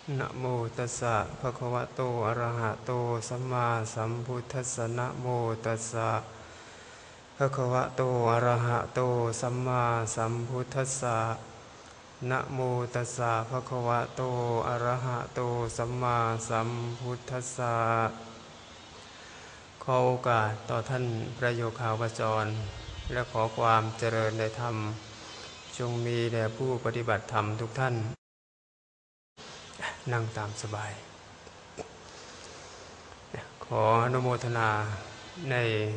นะโมตัสสะภะคะวะโตอะระหะโตสัมมาสัมพุทธัสสะนะโมตัสสะภะคะวะโตอะระหะโตสัมมาสัมพุทธัสสะนะโมตัสสะภะคะวะโตอะระหะโตสัมมาสัมพุทธัสสะขอโอกาสต่อท่านพระโยคาวจรและขอความเจริญในธรรมจงมีแด่ผู้ปฏิบัติธรรมทุกท่านนั่งตามสบายขออนุโมทนาใน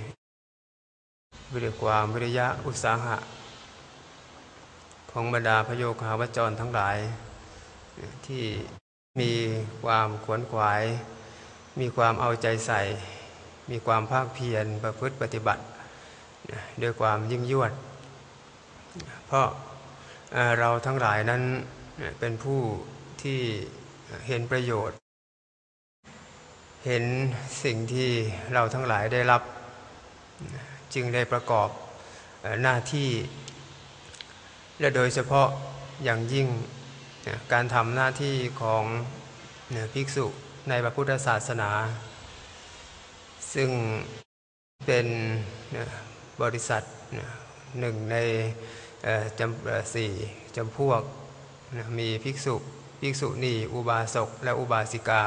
ความวิริยะอุตสาหะของบรรดาพระโยคาวจรทั้งหลายที่มีความขวนขวายมีความเอาใจใส่มีความภาคเพียรประพฤติปฏิบัติด้วยความยิ่งยวดเพราะเราทั้งหลายนั้นเป็นผู้ที่เห็นประโยชน์เห็นสิ่งที่เราทั้งหลายได้รับจึงได้ประกอบหน้าที่และโดยเฉพาะอย่างยิ่งการทำหน้าที่ของภิกษุในพระพุทธศาสนาซึ่งเป็นบริษัทหนึ่งในสี่จำพวกมีภิกษุณีอุบาสกและอุบาสิกา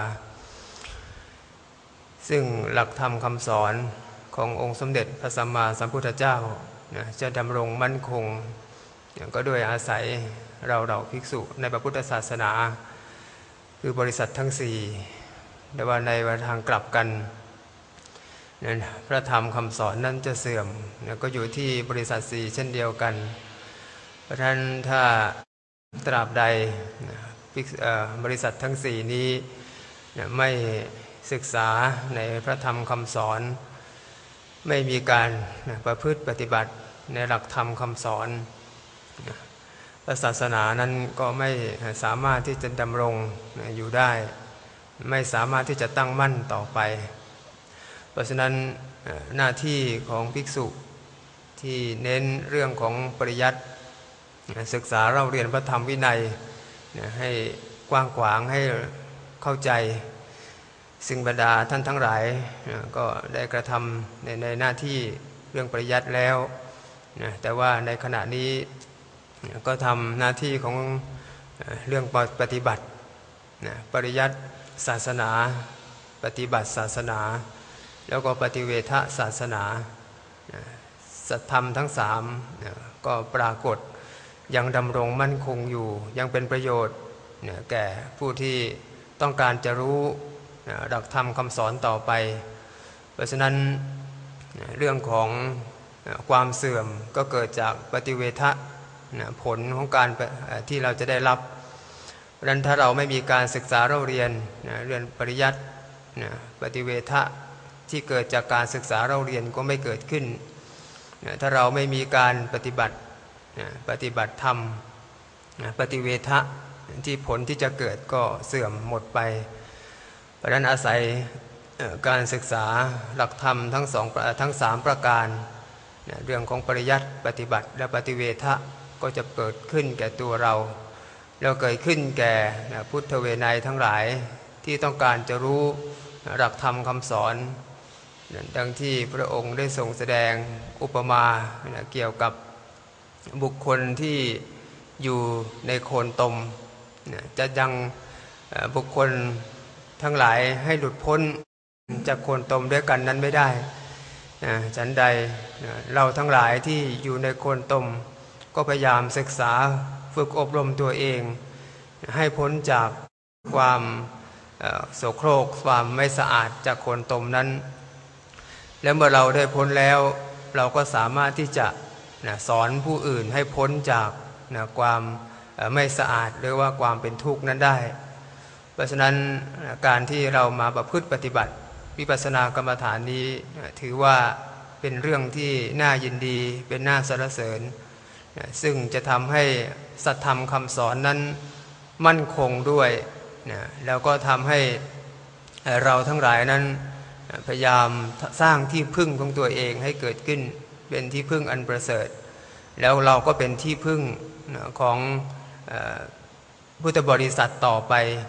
ซึ่งหลักธรรมคำสอนขององค์สมเด็จพระสัมมาสัมพุทธเจ้าจะดำรงมั่นคงก็ด้วยอาศัยเราภิกษุในพระพุทธศาสนาคือบริษัททั้งสี่แต่ว่าในทางกลับกันพระธรรมคำสอนนั้นจะเสื่อมก็อยู่ที่บริษัทสี่เช่นเดียวกันเพราะฉะนั้นถ้าตราบใดบริษัททั้งสี่นี้ไม่ศึกษาในพระธรรมคำสอนไม่มีการประพฤติปฏิบัติในหลักธรรมคำสอนพระศาสนานั้นก็ไม่สามารถที่จะดำรงอยู่ได้ไม่สามารถที่จะตั้งมั่นต่อไปเพราะฉะนั้นหน้าที่ของภิกษุที่เน้นเรื่องของปริยัติศึกษาเล่าเรียนพระธรรมวินัยให้กว้างขวางให้เข้าใจซึ่งบรรดาท่านทั้งหลายก็ได้กระทำในหน้าที่เรื่องปริยัติแล้วแต่ว่าในขณะนี้ก็ทำหน้าที่ของเรื่องปฏิบัติปริยัติศาสนาปฏิบัติศาสนาแล้วก็ปฏิเวทศาสนาสัทธรรมทั้งสามก็ปรากฏยังดำรงมั่นคงอยู่ยังเป็นประโยชน์แก่ผู้ที่ต้องการจะรู้หลักธรรมคำสอนต่อไปเพราะฉะนั้นเรื่องของความเสื่อมก็เกิดจากปฏิเวทผลของการที่เราจะได้รับเพราะฉะนั้นถ้าเราไม่มีการศึกษาเราเรียนเรื่องปริยัติปฏิเวทที่เกิดจากการศึกษาเราเรียนก็ไม่เกิดขึ้นถ้าเราไม่มีการปฏิบัติธรรมปฏิเวทะที่ผลที่จะเกิดก็เสื่อมหมดไปเพราะฉะนั้นอาศัยการศึกษาหลักธรรมทั้งสามประการเรื่องของปริยัติปฏิบัติและปฏิเวทะก็จะเกิดขึ้นแก่ตัวเราแล้วเกิดขึ้นแก่พุทธเวไนยทั้งหลายที่ต้องการจะรู้หลักธรรมคำสอนดังที่พระองค์ได้ทรงแสดงอุปมาเกี่ยวกับบุคคลที่อยู่ในโคนตมจะยังบุคคลทั้งหลายให้หลุดพ้นจากโคนตมด้วยกันนั้นไม่ได้ฉันใดเราทั้งหลายที่อยู่ในโคนตมก็พยายามศึกษาฝึกอบรมตัวเองให้พ้นจากความโสโครกความไม่สะอาดจากโคนตมนั้นแล้วเมื่อเราได้พ้นแล้วเราก็สามารถที่จะสอนผู้อื่นให้พ้นจากความไม่สะอาดหรือว่าความเป็นทุกข์นั้นได้เพราะฉะนั้นการที่เรามาประพฤติปฏิบัติวิปัสสนากรรมฐานนี้ถือว่าเป็นเรื่องที่น่ายินดีเป็นน่าสรรเสริญซึ่งจะทำให้สัทธรรมคำสอนนั้นมั่นคงด้วยแล้วก็ทำให้เราทั้งหลายนั้นพยายามสร้างที่พึ่งของตัวเองให้เกิดขึ้นเป็นที่พึ่งอันประเสริฐแล้วเราก็เป็นที่พึ่งของพุทธบริษัทต่อไป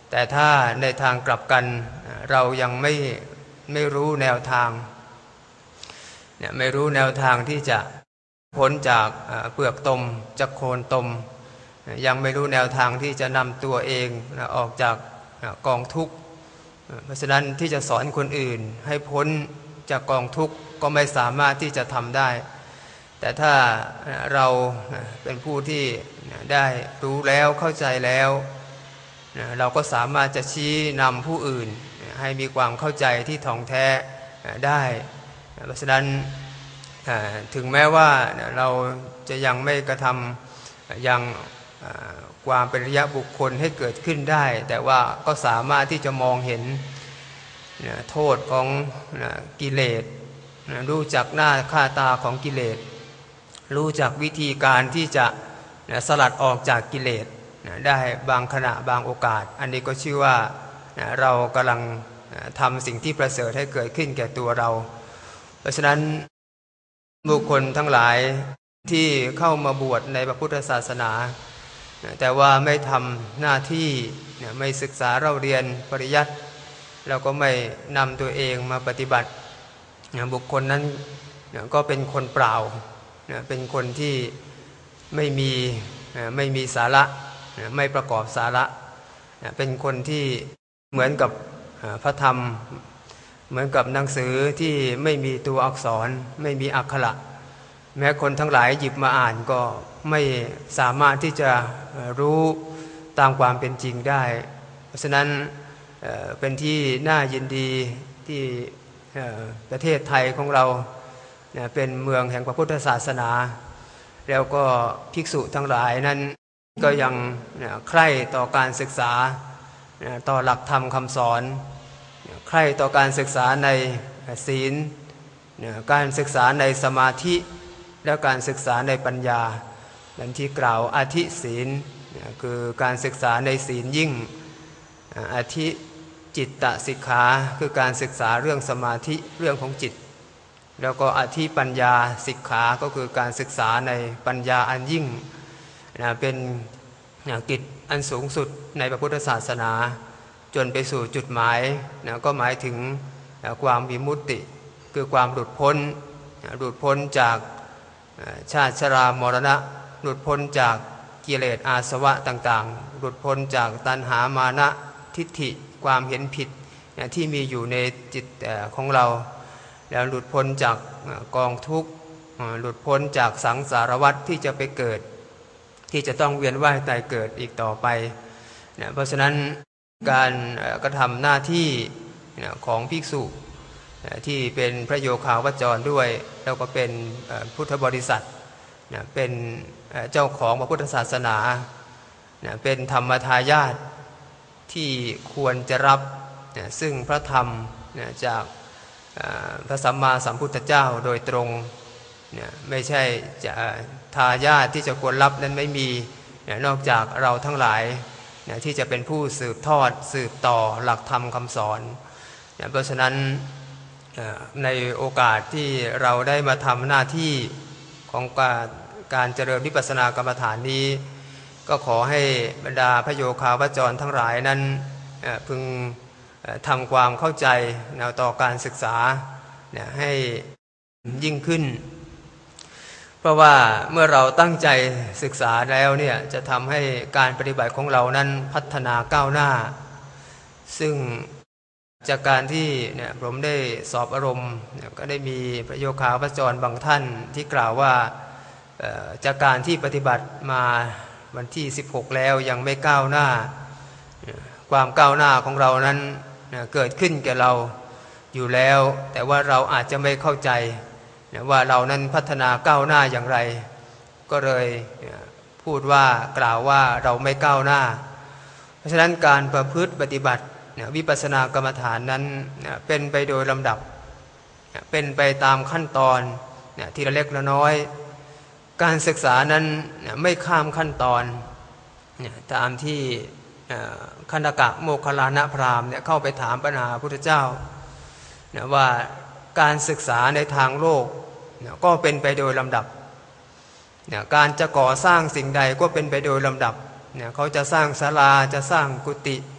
แต่ถ้าในทางกลับกันเรายังไม่รู้แนวทางไม่รู้แนวทางที่จะพ้นจากเปลือกตมจากโคนตมยังไม่รู้แนวทางที่จะนำตัวเองออกจากกองทุกข์เพราะฉะนั้นที่จะสอนคนอื่นให้พ้นจากกองทุกข์ก็ไม่สามารถที่จะทำได้แต่ถ้าเราเป็นผู้ที่ได้รู้แล้วเข้าใจแล้วเราก็สามารถจะชี้นำผู้อื่นให้มีความเข้าใจที่ถ่องแท้ได้เพราะฉะนั้นถึงแม้ว่าเราจะยังไม่กระทำยังความเป็นอริยบุคคลให้เกิดขึ้นได้แต่ว่าก็สามารถที่จะมองเห็นโทษของกิเลสรู้จักหน้าค่าตาของกิเลสรู้จักวิธีการที่จะสลัดออกจากกิเลสได้บางขณะบางโอกาสอันนี้ก็ชื่อว่าเรากำลังทำสิ่งที่ประเสริฐให้เกิดขึ้นแก่ตัวเราเพราะฉะนั้นบุคคลทั้งหลายที่เข้ามาบวชในพระพุทธศาสนาแต่ว่าไม่ทำหน้าที่ไม่ศึกษาเราเรียนปริยัติแล้วก็ไม่นำตัวเองมาปฏิบัติบุคคลนั้นก็เป็นคนเปล่าเป็นคนที่ไม่มีสาระไม่ประกอบสาระเป็นคนที่เหมือนกับพระธรรมเหมือนกับหนังสือที่ไม่มีตัวอักษรไม่มีอักขระแม้คนทั้งหลายหยิบมาอ่านก็ไม่สามารถที่จะรู้ตามความเป็นจริงได้เพราะฉะนั้นเป็นที่น่ายินดีที่ประเทศไทยของเราเป็นเมืองแห่งพระพุทธศาสนาแล้วก็ภิกษุทั้งหลายนั้นก็ยังใคร่ต่อการศึกษาต่อหลักธรรมคำสอนใคร่ต่อการศึกษาในศีลการศึกษาในสมาธิและการศึกษาในปัญญาดังที่กล่าวอธิศีลคือการศึกษาในศีลยิ่งอธิจิตตสิกขาคือการศึกษาเรื่องสมาธิเรื่องของจิตแล้วก็อธิปัญญาสิกขาก็คือการศึกษาในปัญญาอันยิ่งเป็นกิจอันสูงสุดในพระพุทธศาสนาจนไปสู่จุดหมายก็หมายถึงความวิมุตติคือความหลุดพ้นจากชาติชรามรณะหลุดพ้นจากกิเลสอาสวะต่างๆหลุดพ้นจากตัณหามานะทิฏฐิความเห็นผิดที่มีอยู่ในจิตของเราแล้วหลุดพ้นจากกองทุกข์หลุดพ้นจากสังสารวัฏที่จะไปเกิดที่จะต้องเวียนว่ายตายเกิดอีกต่อไปเพราะฉะนั้นการกระทำหน้าที่ของภิกษุที่เป็นพระโยคาวจรด้วยแล้วก็เป็นพุทธบริษัทเป็นเจ้าของพระพุทธศาสนาเป็นธรรมทายาทที่ควรจะรับซึ่งพระธรรมจากพระสัมมาสัมพุทธเจ้าโดยตรงไม่ใช่จะทายาทที่จะควรรับนั้นไม่มีนอกจากเราทั้งหลายที่จะเป็นผู้สืบทอดสืบต่อหลักธรรมคำสอนเพราะฉะนั้นในโอกาสที่เราได้มาทำหน้าที่ของการเจริญวิปัสสนากรรมฐานนี้ก็ขอให้บรรดาพระโยคาวจรทั้งหลายนั้นพึงทำความเข้าใจต่อการศึกษาให้ยิ่งขึ้นเพราะว่าเมื่อเราตั้งใจศึกษาแล้วเนี่ยจะทำให้การปฏิบัติของเรานั้นพัฒนาก้าวหน้าซึ่งจากการที่ผมได้สอบอารมณ์ก็ได้มีพระโยคาวจรบางท่านที่กล่าวว่าจากการที่ปฏิบัติมาวันที่16แล้วยังไม่ก้าวหน้าความก้าวหน้าของเรานั้นเกิดขึ้นแก่เราอยู่แล้วแต่ว่าเราอาจจะไม่เข้าใจว่าเรานั้นพัฒนาก้าวหน้าอย่างไรก็เลยพูดว่ากล่าวว่าเราไม่ก้าวหน้าเพราะฉะนั้นการประพฤติปฏิบัติวิปัสสนากรรมฐานนั้นเป็นไปโดยลำดับเป็นไปตามขั้นตอนทีละเล็กละน้อยการศึกษานั้นไม่ข้ามขั้นตอนตามที่คณกะโมคคัลลานะพราหมณ์เข้าไปถามปัญหาพระพุทธเจ้าว่าการศึกษาในทางโลกก็เป็นไปโดยลำดับการจะก่อสร้างสิ่งใดก็เป็นไปโดยลำดับเขาจะสร้างศาลาจะสร้างกุฏิ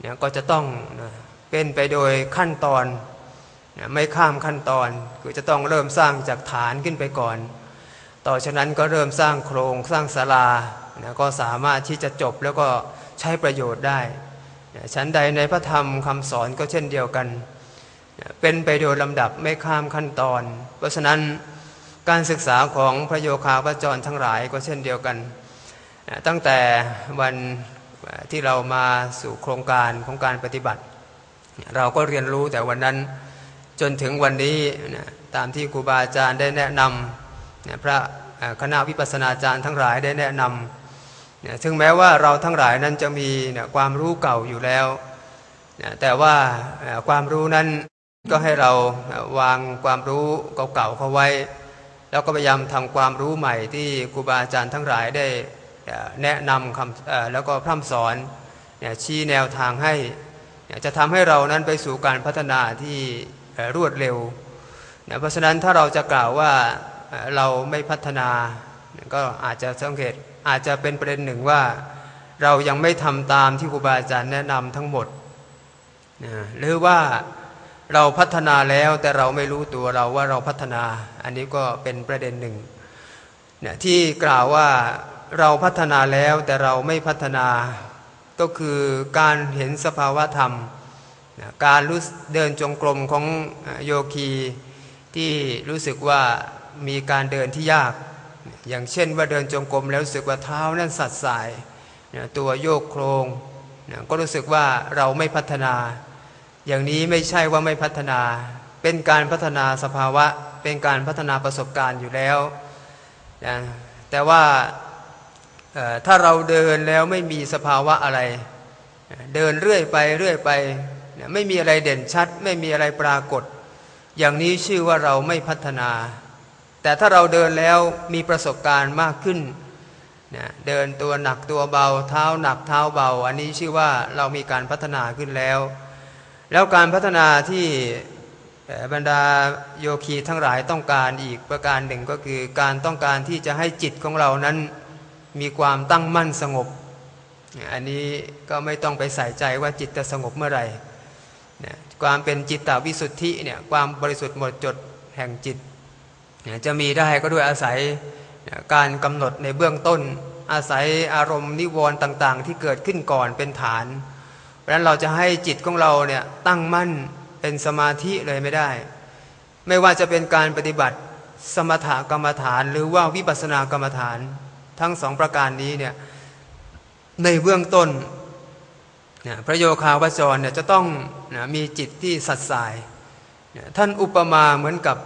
เนี่ยก็จะต้องเป็นไปโดยขั้นตอนไม่ข้ามขั้นตอนคือจะต้องเริ่มสร้างจากฐานขึ้นไปก่อนต่อจากนั้นก็เริ่มสร้างโครงสร้างศาลาก็สามารถที่จะจบแล้วก็ใช้ประโยชน์ได้ชั้นใดในพระธรรมคำสอนก็เช่นเดียวกันเป็นไปโดยลำดับไม่ข้ามขั้นตอนเพราะฉะนั้นการศึกษาของพระโยคาวจรทั้งหลายก็เช่นเดียวกันตั้งแต่วันที่เรามาสู่โครงการของการปฏิบัติเราก็เรียนรู้แต่วันนั้นจนถึงวันนี้ตามที่ครูบาอาจารย์ได้แนะนำพระคณะวิปัสสนาจารย์ทั้งหลายได้แนะนำถึงแม้ว่าเราทั้งหลายนั้นจะมีความรู้เก่าอยู่แล้วแต่ว่าความรู้นั้นก็ให้เราวางความรู้เก่าๆเข้าไว้แล้วก็พยายามทำความรู้ใหม่ที่ครูบาอาจารย์ทั้งหลายได้แนะนำแล้วก็พร่ำสอนชี้แนวทางให้จะทำให้เรานั้นไปสู่การพัฒนาที่รวดเร็วเพราะฉะนั้นถ้าเราจะกล่าวว่าเราไม่พัฒนาก็อาจจะสังเกตอาจจะเป็นประเด็นหนึ่งว่าเรายังไม่ทำตามที่ครูบาอาจารย์แนะนำทั้งหมดหรือว่าเราพัฒนาแล้วแต่เราไม่รู้ตัวเราว่าเราพัฒนาอันนี้ก็เป็นประเด็นหนึ่งที่กล่าวว่าเราพัฒนาแล้วแต่เราไม่พัฒนาก็คือการเห็นสภาวะธรรมการเดินจงกรมของโยคีที่รู้สึกว่ามีการเดินที่ยากอย่างเช่นว่าเดินจงกรมแล้วรู้สึกว่าเท้านั้นสั่นสายตัวโยกโครงก็รู้สึกว่าเราไม่พัฒนาอย่างนี้ไม่ใช่ว่าไม่พัฒนาเป็นการพัฒนาสภาวะเป็นการพัฒนาประสบการณ์อยู่แล้วแต่ว่าถ้าเราเดินแล้วไม่มีสภาวะอะไรเดินเรื่อยไปไม่มีอะไรเด่นชัดไม่มีอะไรปรากฏอย่างนี้ชื่อว่าเราไม่พัฒนาแต่ถ้าเราเดินแล้วมีประสบการณ์มากขึ้นเดินตัวหนักตัวเบาเท้าหนักเท้าเบาอันนี้ชื่อว่าเรามีการพัฒนาขึ้นแล้วการพัฒนาที่บรรดาโยคีทั้งหลายต้องการอีกประการหนึ่งก็คือการต้องการที่จะให้จิตของเรานั้นมีความตั้งมั่นสงบอันนี้ก็ไม่ต้องไปใส่ใจว่าจิตจะสงบเมื่อไหร่ความเป็นจิตตวิสุทธิความบริสุทธิ์หมดจดแห่งจิตจะมีได้ก็ด้วยอาศัยการกำหนดในเบื้องต้นอาศัยอารมณ์นิวรณ์ต่างๆที่เกิดขึ้นก่อนเป็นฐานเพราะฉะนั้นเราจะให้จิตของเราตั้งมั่นเป็นสมาธิเลยไม่ได้ไม่ว่าจะเป็นการปฏิบัติสมถกรรมฐานหรือว่าวิปัสสนากรรมฐานทั้งสองประการนี้ในเบื้องต้นพระโยคาวจรจะต้องมีจิตที่สัตย์สายท่านอุปมาเหมือนกับ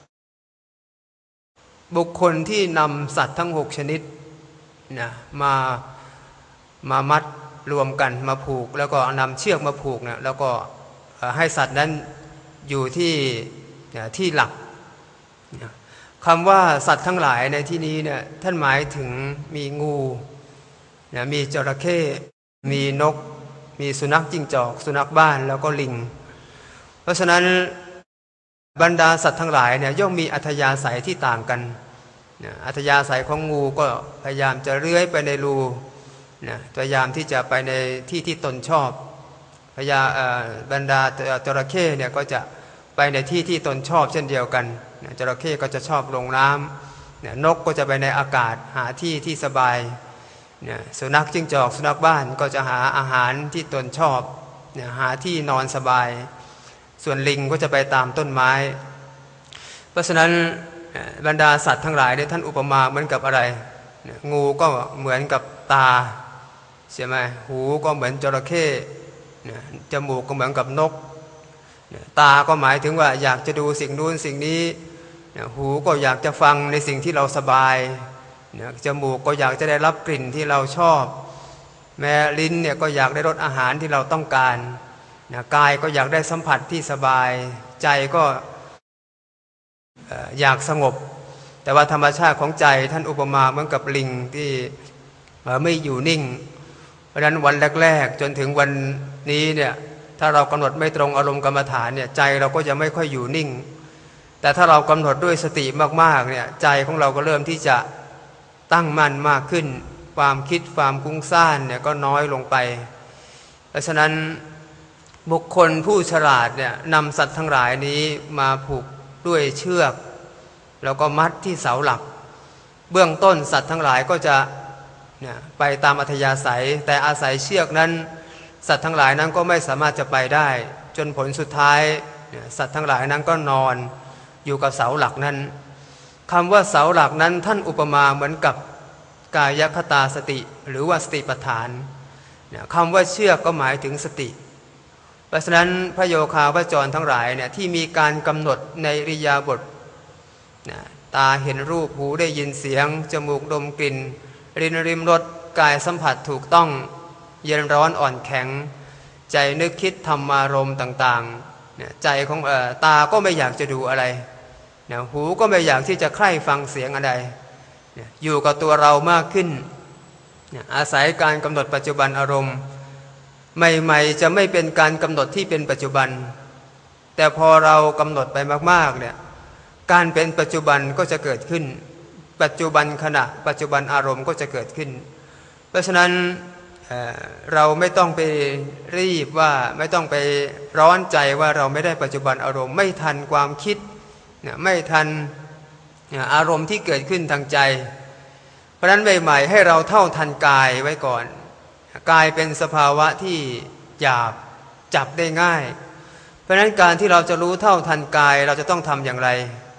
บุคคลที่นำสัตว์ทั้ง6ชนิดมามัดรวมกันมาผูกแล้วก็นำเชือกมาผูกแล้วก็ให้สัตว์นั้นอยู่ที่หลักคำว่าสัตว์ทั้งหลายในที่นี้ท่านหมายถึงมีงูมีจระเข้มีนกมีสุนัขจิ้งจอกสุนัขบ้านแล้วก็ลิงเพราะฉะนั้นบรรดาสัตว์ทั้งหลายย่อมมีอัธยาศัยที่ต่างกันอัธยาศัยของงูก็พยายามจะเลื้อยไปในรูพยายามที่จะไปในที่ตนชอบบรรดาจระเข้ก็จะไปในที่ตนชอบเช่นเดียวกันจระเข้ก็จะชอบลงน้ำนกก็จะไปในอากาศหาที่สบายสุนัขจิ้งจอกสุนัขบ้านก็จะหาอาหารที่ตนชอบหาที่นอนสบายส่วนลิงก็จะไปตามต้นไม้เพราะฉะนั้นบรรดาสัตว์ทั้งหลายท่านอุปมาเหมือนกับอะไรงูก็เหมือนกับตาใช่ไหมหูก็เหมือนจระเข้จมูกก็เหมือนกับนกตาก็หมายถึงว่าอยากจะดูสิ่งนู้นสิ่งนี้หูก็อยากจะฟังในสิ่งที่เราสบายจมูกก็อยากจะได้รับกลิ่นที่เราชอบแม้ลิ้นก็อยากได้รสอาหารที่เราต้องการกายก็อยากได้สัมผัสที่สบายใจก็อยากสงบแต่ว่าธรรมชาติของใจท่านอุปมาเหมือนกับลิงที่ไม่อยู่นิ่งเพราะฉะนั้นวันแรกๆจนถึงวันนี้ถ้าเรากำหนดไม่ตรงอารมณ์กรรมฐานใจเราก็จะไม่ค่อยอยู่นิ่งแต่ถ้าเรากำหนดด้วยสติมากๆใจของเราก็เริ่มที่จะตั้งมั่นมากขึ้นความคิดความฟุ้งซ่านก็น้อยลงไปเพราะฉะนั้นบุคคลผู้ฉลาดเนี่ยนำสัตว์ทั้งหลายนี้มาผูกด้วยเชือกแล้วก็มัดที่เสาหลักเบื้องต้นสัตว์ทั้งหลายก็จะไปตามอัธยาศัยแต่อาศัยเชือกนั้นสัตว์ทั้งหลายนั้นก็ไม่สามารถจะไปได้จนผลสุดท้ายสัตว์ทั้งหลายนั้นก็นอนอยู่กับเสาหลักนั้นคำว่าเสาหลักนั้นท่านอุปมาเหมือนกับกายคตาสติหรือว่าสติปัฏฐานคำว่าเชือกก็หมายถึงสติเพราะฉะนั้นพระโยคาวจรทั้งหลายเนี่ยที่มีการกำหนดในอิริยาบถตาเห็นรูปหูได้ยินเสียงจมูกดมกลิ่นลิ้นริมรสกายสัมผัสถูกต้องเย็นร้อนอ่อนแข็งใจนึกคิดธรรมารมณ์ต่างๆใจของตาก็ไม่อยากจะดูอะไรหูก็ไม่อยากที่จะใคร่ฟังเสียงอะไรอยู่กับตัวเรามากขึ้นอาศัยการกำหนดปัจจุบันอารมณ์ใหม่ๆจะไม่เป็นการกำหนดที่เป็นปัจจุบันแต่พอเรากำหนดไปมากๆเนี่ยการเป็นปัจจุบันก็จะเกิดขึ้นปัจจุบันขณะปัจจุบันอารมณ์ก็จะเกิดขึ้นเพราะฉะนั้นเราไม่ต้องไปรีบว่าไม่ต้องไปร้อนใจว่าเราไม่ได้ปัจจุบันอารมณ์ไม่ทันความคิดไม่ทันอารมณ์ที่เกิดขึ้นทางใจเพราะฉะนั้นใหม่ๆให้เราเท่าทันกายไว้ก่อนกายเป็นสภาวะที่หยาบจับได้ง่ายเพราะฉะนั้นการที่เราจะรู้เท่าทันกายเราจะต้องทำอย่างไร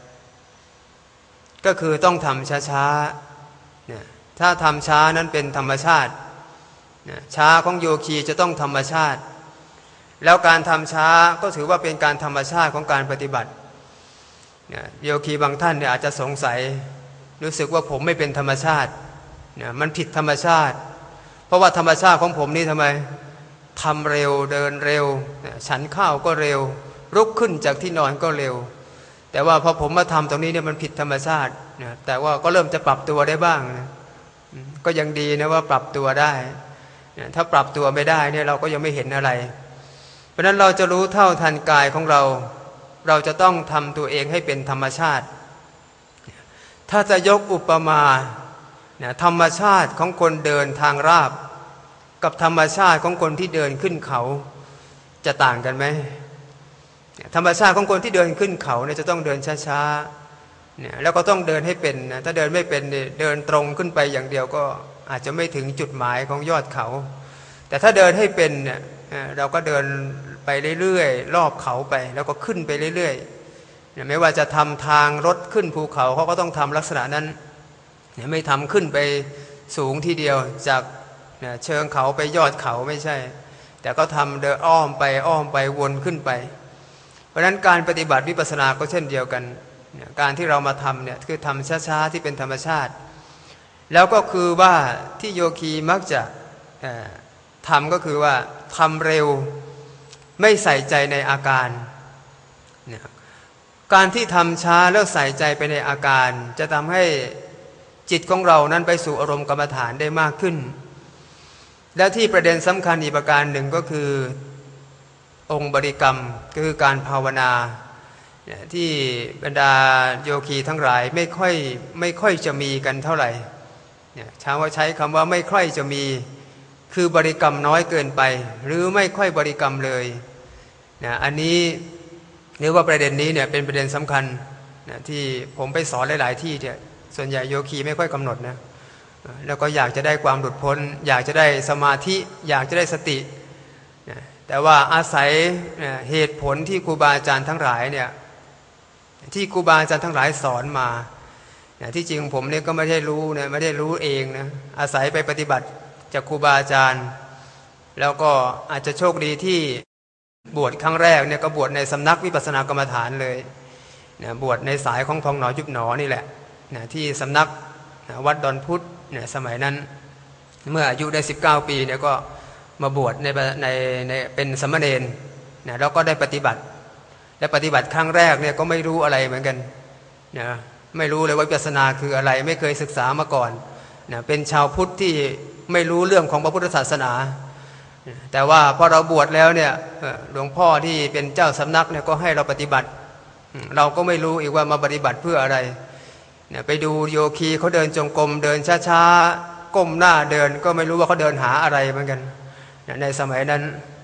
ก็คือต้องทำช้าๆถ้าทำช้านั้นเป็นธรรมชาติช้าของโยคีจะต้องธรรมชาติแล้วการทำช้าก็ถือว่าเป็นการธรรมชาติของการปฏิบัติโยคีบางท่านเนี่ยอาจจะสงสัยรู้สึกว่าผมไม่เป็นธรรมชาติมันผิดธรรมชาติเพราะว่าธรรมชาติของผมนี่ทำไมทำเร็วเดินเร็วฉันข้าวก็เร็วลุกขึ้นจากที่นอนก็เร็วแต่ว่าพอผมมาทำตรงนี้เนี่ยมันผิดธรรมชาติแต่ว่าก็เริ่มจะปรับตัวได้บ้างนะก็ยังดีนะว่าปรับตัวได้ถ้าปรับตัวไม่ได้เนี่ยเราก็ยังไม่เห็นอะไรเพราะฉะนั้นเราจะรู้เท่าทันกายของเราเราจะต้องทำตัวเองให้เป็นธรรมชาติถ้าจะยกอุปมาธรรมชาติของคนเดินทางราบกับธรรมชาติของคนที่เดินขึ้นเขาจะต่างกันไหมธรรมชาติของคนที่เดินขึ้นเขาเนี่ยจะต้องเดินช้าๆแล้วก็ต้องเดินให้เป็นนะถ้าเดินไม่เป็นเดินตรงขึ้นไปอย่างเดียวก็อาจจะไม่ถึงจุดหมายของยอดเขาแต่ถ้าเดินให้เป็นเนี่ยเราก็เดินไปเรื่อยๆรอบเขาไปแล้วก็ขึ้นไปเรื่อยๆไม่ว่าจะทำทางรถขึ้นภูเขาเขาก็ต้องทำลักษณะนั้นไม่ทำขึ้นไปสูงทีเดียวจากเชิงเขาไปยอดเขาไม่ใช่แต่ก็ทำเดินอ้อมไปวนขึ้นไปเพราะฉะนั้นการปฏิบัติวิปัสสนาก็เช่นเดียวกันการที่เรามาทำเนี่ยคือทำช้าๆที่เป็นธรรมชาติแล้วก็คือว่าที่โยคีมักจะทำก็คือว่าทำเร็วไม่ใส่ใจในอาการการที่ทำช้าแล้วใส่ใจไปในอาการจะทำให้จิตของเรานั้นไปสู่อารมณ์กรรมฐานได้มากขึ้นและที่ประเด็นสำคัญอีกประการหนึ่งก็คือองค์บริกรรมคือการภาวนาที่บรรดาโยคีทั้งหลายไม่ค่อยจะมีกันเท่าไหร่ชาวว่าใช้คำว่าไม่ค่อยจะมีคือบริกรรมน้อยเกินไปหรือไม่ค่อยบริกรรมเลยอันนี้เรียกว่าประเด็นนี้เนี่ยเป็นประเด็นสำคัญที่ผมไปสอนหลายๆที่เนี่ยส่วนใหญ่โยคีไม่ค่อยกำหนดนะแล้วก็อยากจะได้ความหลุดพ้นอยากจะได้สมาธิอยากจะได้สติแต่ว่าอาศัยเหตุผลที่ครูบาอาจารย์ทั้งหลายเนี่ยที่ครูบาอาจารย์ทั้งหลายสอนมาที่จริงผมเนี่ยก็ไม่ได้รู้นะไม่ได้รู้เองนะอาศัยไปปฏิบัติจากครูบาอาจารย์แล้วก็อาจจะโชคดีที่บวชครั้งแรกเนี่ยก็บวชในสำนักวิปัสสนากรรมฐานเลยบวชในสายของพองหนอยุบหนอนี่แหละที่สำนักวัดดอนพุธสมัยนั้นเมื่ออายุได้19 ปีเนี่ยก็มาบวชในเป็นสมณเณรแล้วก็ได้ปฏิบัติและปฏิบัติครั้งแรกเนี่ยก็ไม่รู้อะไรเหมือนกันไม่รู้เลยว่าวิปัสสนาคืออะไรไม่เคยศึกษามาก่อนเป็นชาวพุทธที่ไม่รู้เรื่องของพระพุทธศาสนาแต่ว่าพอเราบวชแล้วเนี่ยหลวงพ่อที่เป็นเจ้าสำนักเนี่ยก็ให้เราปฏิบัติเราก็ไม่รู้อีกว่ามาปฏิบัติเพื่ออะไรไปดูโยคีเขาเดินจงกรมเดินช้าๆก้มหน้าเดินก็ไม่รู้ว่าเขาเดินหาอะไรเหมือนกันในสมัยนั้น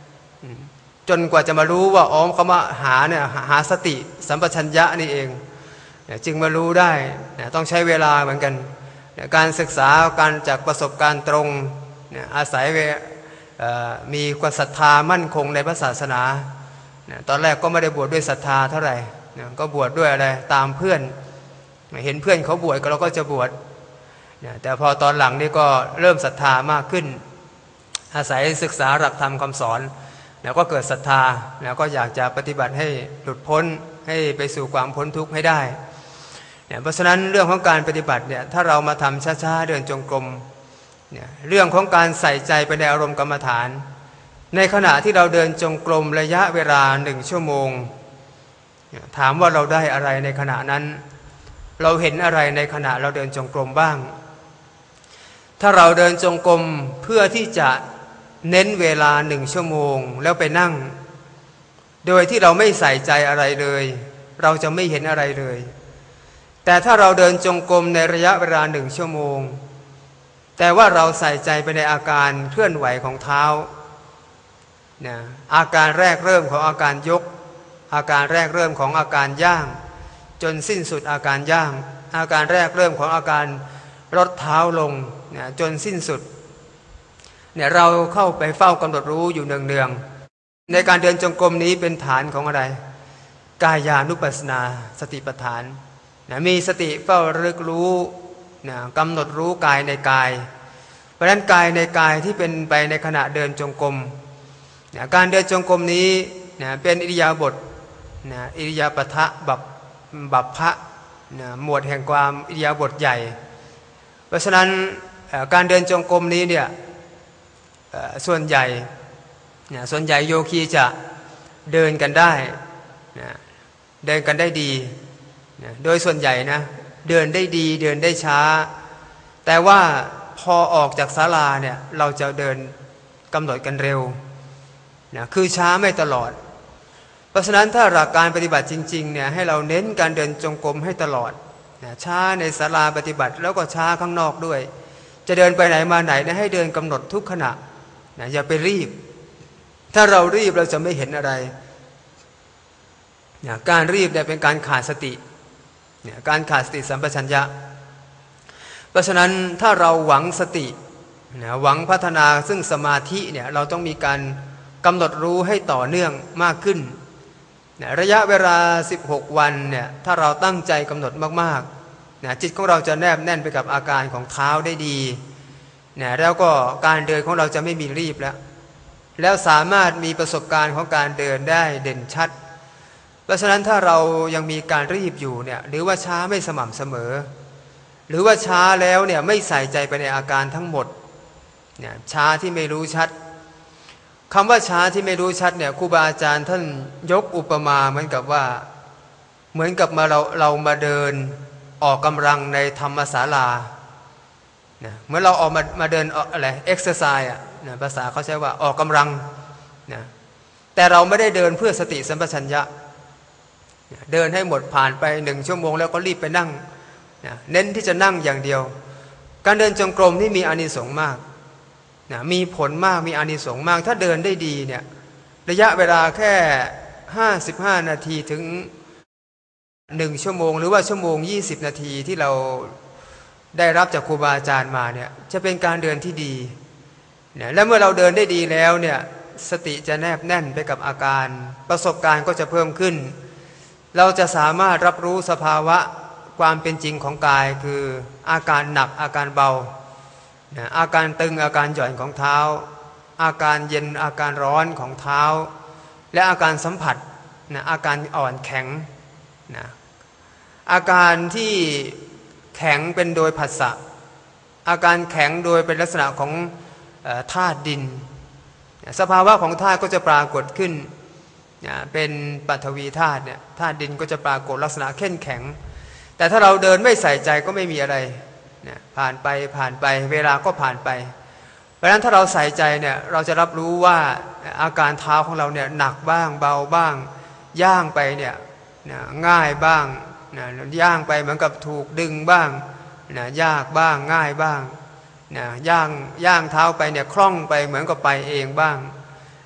จนกว่าจะมารู้ว่าอ๋อเขามาหาเนี่ยหาสติสัมปชัญญะนี่เองจึงมารู้ได้ต้องใช้เวลาเหมือนกันการศึกษาการจากประสบการณ์ตรงอาศัยมีความศรัทธามั่นคงในพระศาสนาตอนแรกก็ไม่ได้บวชด้วยศรัทธาเท่าไหร่ก็บวชด้วยอะไรตามเพื่อนเห็นเพื่อนเขาบวชเราก็จะบวชแต่พอตอนหลังนี่ก็เริ่มศรัทธามากขึ้นอาศัยศึกษาหลักธรรมคำสอนแล้วก็เกิดศรัทธาแล้วก็อยากจะปฏิบัติให้หลุดพ้นให้ไปสู่ความพ้นทุกข์ให้ได้เพราะฉะนั้นเรื่องของการปฏิบัติเนี่ยถ้าเรามาทำช้าๆเดินจงกรมเรื่องของการใส่ใจไปในอารมณ์กรรมฐานในขณะที่เราเดินจงกรมระยะเวลา1 ชั่วโมงถามว่าเราได้อะไรในขณะนั้นเราเห็นอะไรในขณะเราเดินจงกรมบ้างถ้าเราเดินจงกรมเพื่อที่จะเน้นเวลา1 ชั่วโมงแล้วไปนั่งโดยที่เราไม่ใส่ใจอะไรเลยเราจะไม่เห็นอะไรเลยแต่ถ้าเราเดินจงกรมในระยะเวลา1 ชั่วโมงแต่ว่าเราใส่ใจไปในอาการเคลื่อนไหวของเท้าอาการแรกเริ่มของอาการยกอาการแรกเริ่มของอาการย่างจนสิ้นสุดอาการย่างอาการแรกเริ่มของอาการลดเท้าลงจนสิ้นสุดเราเข้าไปเฝ้ากำหนดรู้อยู่เนืองๆในการเดินจงกรมนี้เป็นฐานของอะไรกายานุปัสสนาสติปัฏฐานมีสติเฝ้าระลึกรู้กำหนดรู้กายในกายเพราะฉะนั้นกายในกายที่เป็นไปในขณะเดินจงกรมการเดินจงกรมนี้เป็นอิริยาบถอิริยาปถะบัพพะหมวดแห่งความอิริยาบถใหญ่เพราะฉะนั้นการเดินจงกรมนี้เนี่ยส่วนใหญ่โยคีจะเดินกันได้เดินกันได้ดีโดยส่วนใหญ่นะเดินได้ดีเดินได้ช้าแต่ว่าพอออกจากศาลาเนี่ยเราจะเดินกำหนดกันเร็วคือช้าไม่ตลอดเพราะฉะนั้นถ้าหลักการปฏิบัติจริงๆเนี่ยให้เราเน้นการเดินจงกรมให้ตลอดช้าในศาลาปฏิบัติแล้วก็ช้าข้างนอกด้วยจะเดินไปไหนมาไหนให้เดินกำหนดทุกขณะอย่าไปรีบถ้าเรารีบเราจะไม่เห็นอะไรการรีบเนี่ยเป็นการขาดสติการขาดสติสัมปชัญญะเพราะฉะนั้นถ้าเราหวังสติหวังพัฒนาซึ่งสมาธิเนี่ยเราต้องมีการกำหนดรู้ให้ต่อเนื่องมากขึ้นระยะเวลา16 วันเนี่ยถ้าเราตั้งใจกำหนดมากๆจิตของเราจะแนบแน่นไปกับอาการของเท้าได้ดีแล้วก็การเดินของเราจะไม่มีรีบแล้วสามารถมีประสบการณ์ของการเดินได้เด่นชัดเพราะฉะนั้นถ้าเรายังมีการรีบอยู่เนี่ยหรือว่าช้าไม่สม่ำเสมอหรือว่าช้าแล้วเนี่ยไม่ใส่ใจไปในอาการทั้งหมดช้าที่ไม่รู้ชัดคำว่าช้าที่ไม่รู้ชัดเนี่ยครูบาอาจารย์ท่านยกอุปมาเหมือนกับเรามาเดินออกกำลังในธรรมศาลาเมื่อเราออกมาเดินอะไรเอ็กซ์ไซส์ภาษาเขาใช้ว่าออกกำลังแต่เราไม่ได้เดินเพื่อสติสัมปชัญญะเดินให้หมดผ่านไป1 ชั่วโมงแล้วก็รีบไปนั่งเน้นที่จะนั่งอย่างเดียวการเดินจงกรมที่มีอานิสงส์มากมีผลมากมีอานิสงส์มากถ้าเดินได้ดีเนี่ยระยะเวลาแค่55 นาทีถึง1 ชั่วโมงหรือว่า1 ชั่วโมง 20 นาทีที่เราได้รับจากครูบาอาจารย์มาเนี่ยจะเป็นการเดินที่ดีและเมื่อเราเดินได้ดีแล้วเนี่ยสติจะแนบแน่นไปกับอาการประสบการณ์ก็จะเพิ่มขึ้นเราจะสามารถรับรู้สภาวะความเป็นจริงของกายคืออาการหนักอาการเบาอาการตึงอาการหย่อนของเท้าอาการเย็นอาการร้อนของเท้าและอาการสัมผัสอาการอ่อนแข็งอาการที่แข็งเป็นโดยผัสสะอาการแข็งโดยเป็นลักษณะของธาตุดินสภาวะของธาตุก็จะปรากฏขึ้นเป็นปฐวีธาตุธาตุดินก็จะปรากฏลักษณะเข้มแข็งแต่ถ้าเราเดินไม่ใส่ใจก็ไม่มีอะไรผ่านไปเวลาก็ผ่านไปเพราะฉะนั้นถ้าเราใส่ใจเนี่ยเราจะรับรู้ว่าอาการเท้าของเราเนี่ยหนักบ้างเบาบ้างย่างไปเนี่ยง่ายบ้างย่างไปเหมือนกับถูกดึงบ้างยากบ้างง่ายบ้างย่างเท้าไปเนี่ยคล่องไปเหมือนกับไปเองบ้าง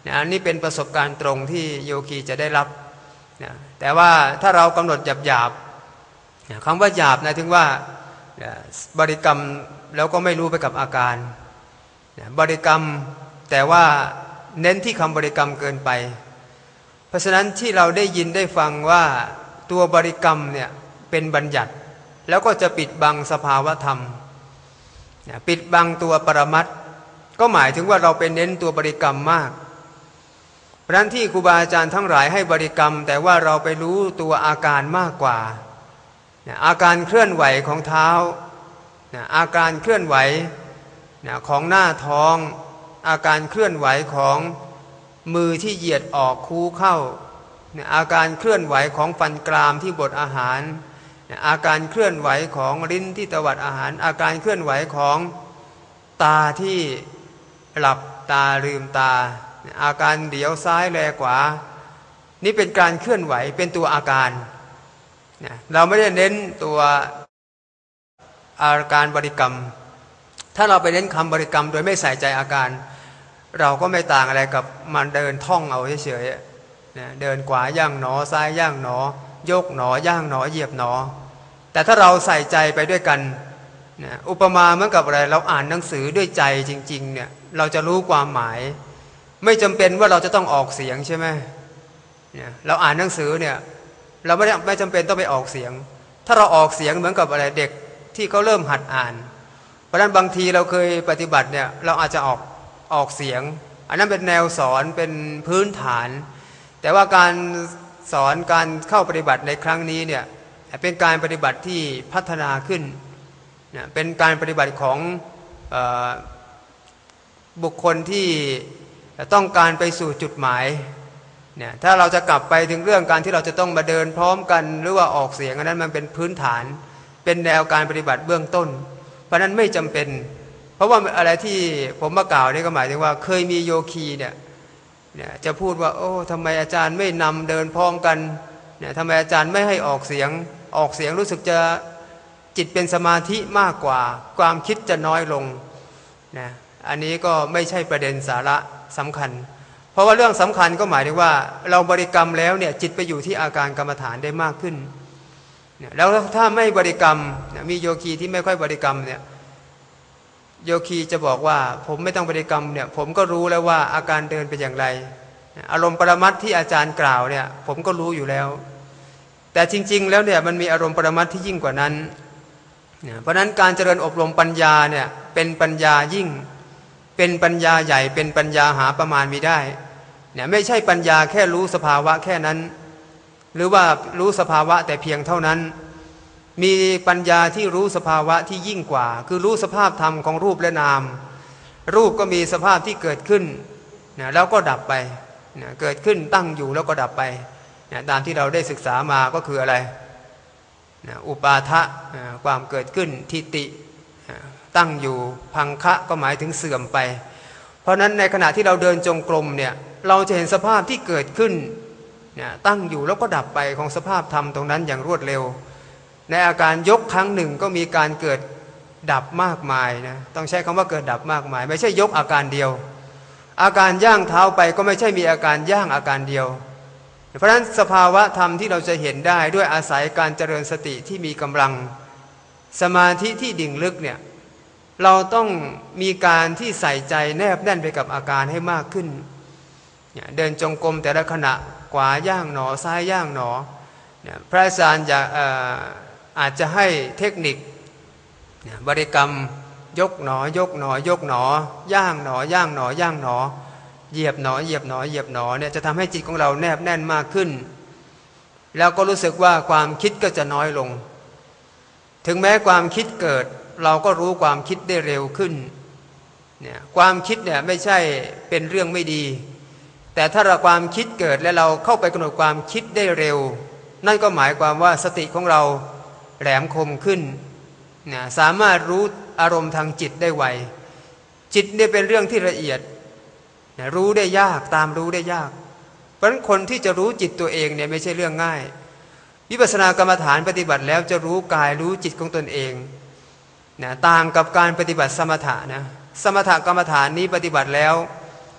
อันนี้เป็นประสบการณ์ตรงที่โยคีจะได้รับนะแต่ว่าถ้าเรากำหนดหยาบๆคำว่าหยาบนะถึงว่าบริกรรมแล้วก็ไม่รู้ไปกับอาการบริกรรมแต่ว่าเน้นที่คำบริกรรมเกินไปเพราะฉะนั้นที่เราได้ยินได้ฟังว่าตัวบริกรรมเนี่ยเป็นบัญญัติแล้วก็จะปิดบังสภาวธรรมปิดบังตัวปรมัตถ์ก็หมายถึงว่าเราเป็นเน้นตัวบริกรรมมากเพราะฉะนั้นที่ครูบาอาจารย์ทั้งหลายให้บริกรรมแต่ว่าเราไปรู้ตัวอาการมากกว่าอาการเคลื่อนไหวของเท้าอาการเคลื่อนไหวของหน้าท้องอาการเคลื่อนไหวของมือที่เหยียดออกคูเข้าอาการเคลื่อนไหวของฟันกรามที่บดอาหารอาการเคลื่อนไหวของลิ้นที่ตวัดอาหารอาการเคลื่อนไหวของตาที่หลับตาลืมตาอาการเดี๋ยวซ้ายแลขวานี่เป็นการเคลื่อนไหวเป็นตัวอาการเราไม่ได้เน้นตัวอาการบริกรรมถ้าเราไปเน้นคำบริกรรมโดยไม่ใส่ใจอาการเราก็ไม่ต่างอะไรกับมันเดินท่องเอาเฉยๆเดินขวาย่างหนอซ้ายย่างหนอยกหนอย่างหนอเหยียบหนอแต่ถ้าเราใส่ใจไปด้วยกันอุปมาเหมือนกับอะไรเราอ่านหนังสือด้วยใจจริงๆเนี่ยเราจะรู้ความหมายไม่จำเป็นว่าเราจะต้องออกเสียงใช่ไหมเราอ่านหนังสือเนี่ยเราไม่จำเป็นต้องไปออกเสียงถ้าเราออกเสียงเหมือนกับอะไรเด็กที่เขาเริ่มหัดอ่านเพราะฉะนั้นบางทีเราเคยปฏิบัติเนี่ยเราอาจจะออกเสียงอันนั้นเป็นแนวสอนเป็นพื้นฐานแต่ว่าการสอนการเข้าปฏิบัติในครั้งนี้เนี่ยเป็นการปฏิบัติที่พัฒนาขึ้นเป็นการปฏิบัติของบุคคลที่ต้องการไปสู่จุดหมายเนี่ยถ้าเราจะกลับไปถึงเรื่องการที่เราจะต้องมาเดินพร้อมกันหรือว่าออกเสียงอันนั้นมันเป็นพื้นฐานเป็นแนวการปฏิบัติเบื้องต้นเพราะนั้นไม่จำเป็นเพราะว่าอะไรที่ผมมากล่าวนี่ก็หมายถึงว่าเคยมีโยคีเนี่ยจะพูดว่าโอ้ทำไมอาจารย์ไม่นำเดินพร้อมกันเนี่ยทำไมอาจารย์ไม่ให้ออกเสียงรู้สึกจะจิตเป็นสมาธิมากกว่าความคิดจะน้อยลงนะอันนี้ก็ไม่ใช่ประเด็นสาระสำคัญเพราะว่าเรื่องสำคัญก็หมายถึงว่าเราบริกรรมแล้วเนี่ยจิตไปอยู่ที่อาการกรรมฐานได้มากขึ้นแล้วถ้าไม่บริกรรมมีโยคีที่ไม่ค่อยบริกรรมเนี่ยโยคีจะบอกว่าผมไม่ต้องบริกรรมเนี่ยผมก็รู้แล้วว่าอาการเดินเป็นอย่างไรอารมณ์ปรมัตถ์ที่อาจารย์กล่าวเนี่ยผมก็รู้อยู่แล้วแต่จริงๆแล้วเนี่ยมันมีอารมณ์ปรมัตถ์ที่ยิ่งกว่านั้นเพราะนั้นการเจริญอบรมปัญญาเนี่ยเป็นปัญญายิ่งเป็นปัญญาใหญ่เป็นปัญญาหาประมาณมิได้เนี่ยไม่ใช่ปัญญาแค่รู้สภาวะแค่นั้นหรือว่ารู้สภาวะแต่เพียงเท่านั้นมีปัญญาที่รู้สภาวะที่ยิ่งกว่าคือรู้สภาพธรรมของรูปและนามรูปก็มีสภาพที่เกิดขึ้นนะแล้วก็ดับไปนะเกิดขึ้นตั้งอยู่แล้วก็ดับไปนะตามที่เราได้ศึกษามาก็คืออะไรนะอุปาทะความเกิดขึ้นทิฏฐิตั้งอยู่พังคะก็หมายถึงเสื่อมไปเพราะนั้นในขณะที่เราเดินจงกรมเนี่ยเราจะเห็นสภาพที่เกิดขึ้นนะตั้งอยู่แล้วก็ดับไปของสภาพธรรมตรงนั้นอย่างรวดเร็วในอาการยกครั้งหนึ่งก็มีการเกิดดับมากมายนะต้องใช้คำว่าเกิดดับมากมายไม่ใช่ยกอาการเดียวอาการย่างเท้าไปก็ไม่ใช่มีอาการย่างอาการเดียวเพราะฉะนั้นสภาวะธรรมที่เราจะเห็นได้ด้วยอาศัยการเจริญสติที่มีกำลังสมาธิที่ดิ่งลึกเนี่ยเราต้องมีการที่ใส่ใจแนบแน่นไปกับอาการให้มากขึ้นเดินจงกรมแต่ละขณะขวาย่างหนอซ้ายย่างหนอพระอาจารย์อาจจะให้เทคนิคบริกรรมยกหนอยกหนอยกหนอย่างหนอย่างหนอย่างหนอเหยียบหนอเหยียบหนอเหยียบหนอเนี่ยจะทำให้จิตของเราแนบแน่นมากขึ้นแล้วก็รู้สึกว่าความคิดก็จะน้อยลงถึงแม้ความคิดเกิดเราก็รู้ความคิดได้เร็วขึ้นเนี่ยความคิดเนี่ยไม่ใช่เป็นเรื่องไม่ดีแต่ถ้าเราความคิดเกิดและเราเข้าไปกำหนดความคิดได้เร็วนั่นก็หมายความว่าสติของเราแหลมคมขึ้นนะสามารถรู้อารมณ์ทางจิตได้ไวจิตเนี่ยเป็นเรื่องที่ละเอียดนะรู้ได้ยากตามรู้ได้ยากเพราะฉะนั้นคนที่จะรู้จิตตัวเองเนี่ยไม่ใช่เรื่องง่ายวิปัสสนากรรมฐานปฏิบัติแล้วจะรู้กายรู้จิตของตนเองนะต่างกับการปฏิบัติสมถะนะสมถกรรมฐานนี้ปฏิบัติแล้ว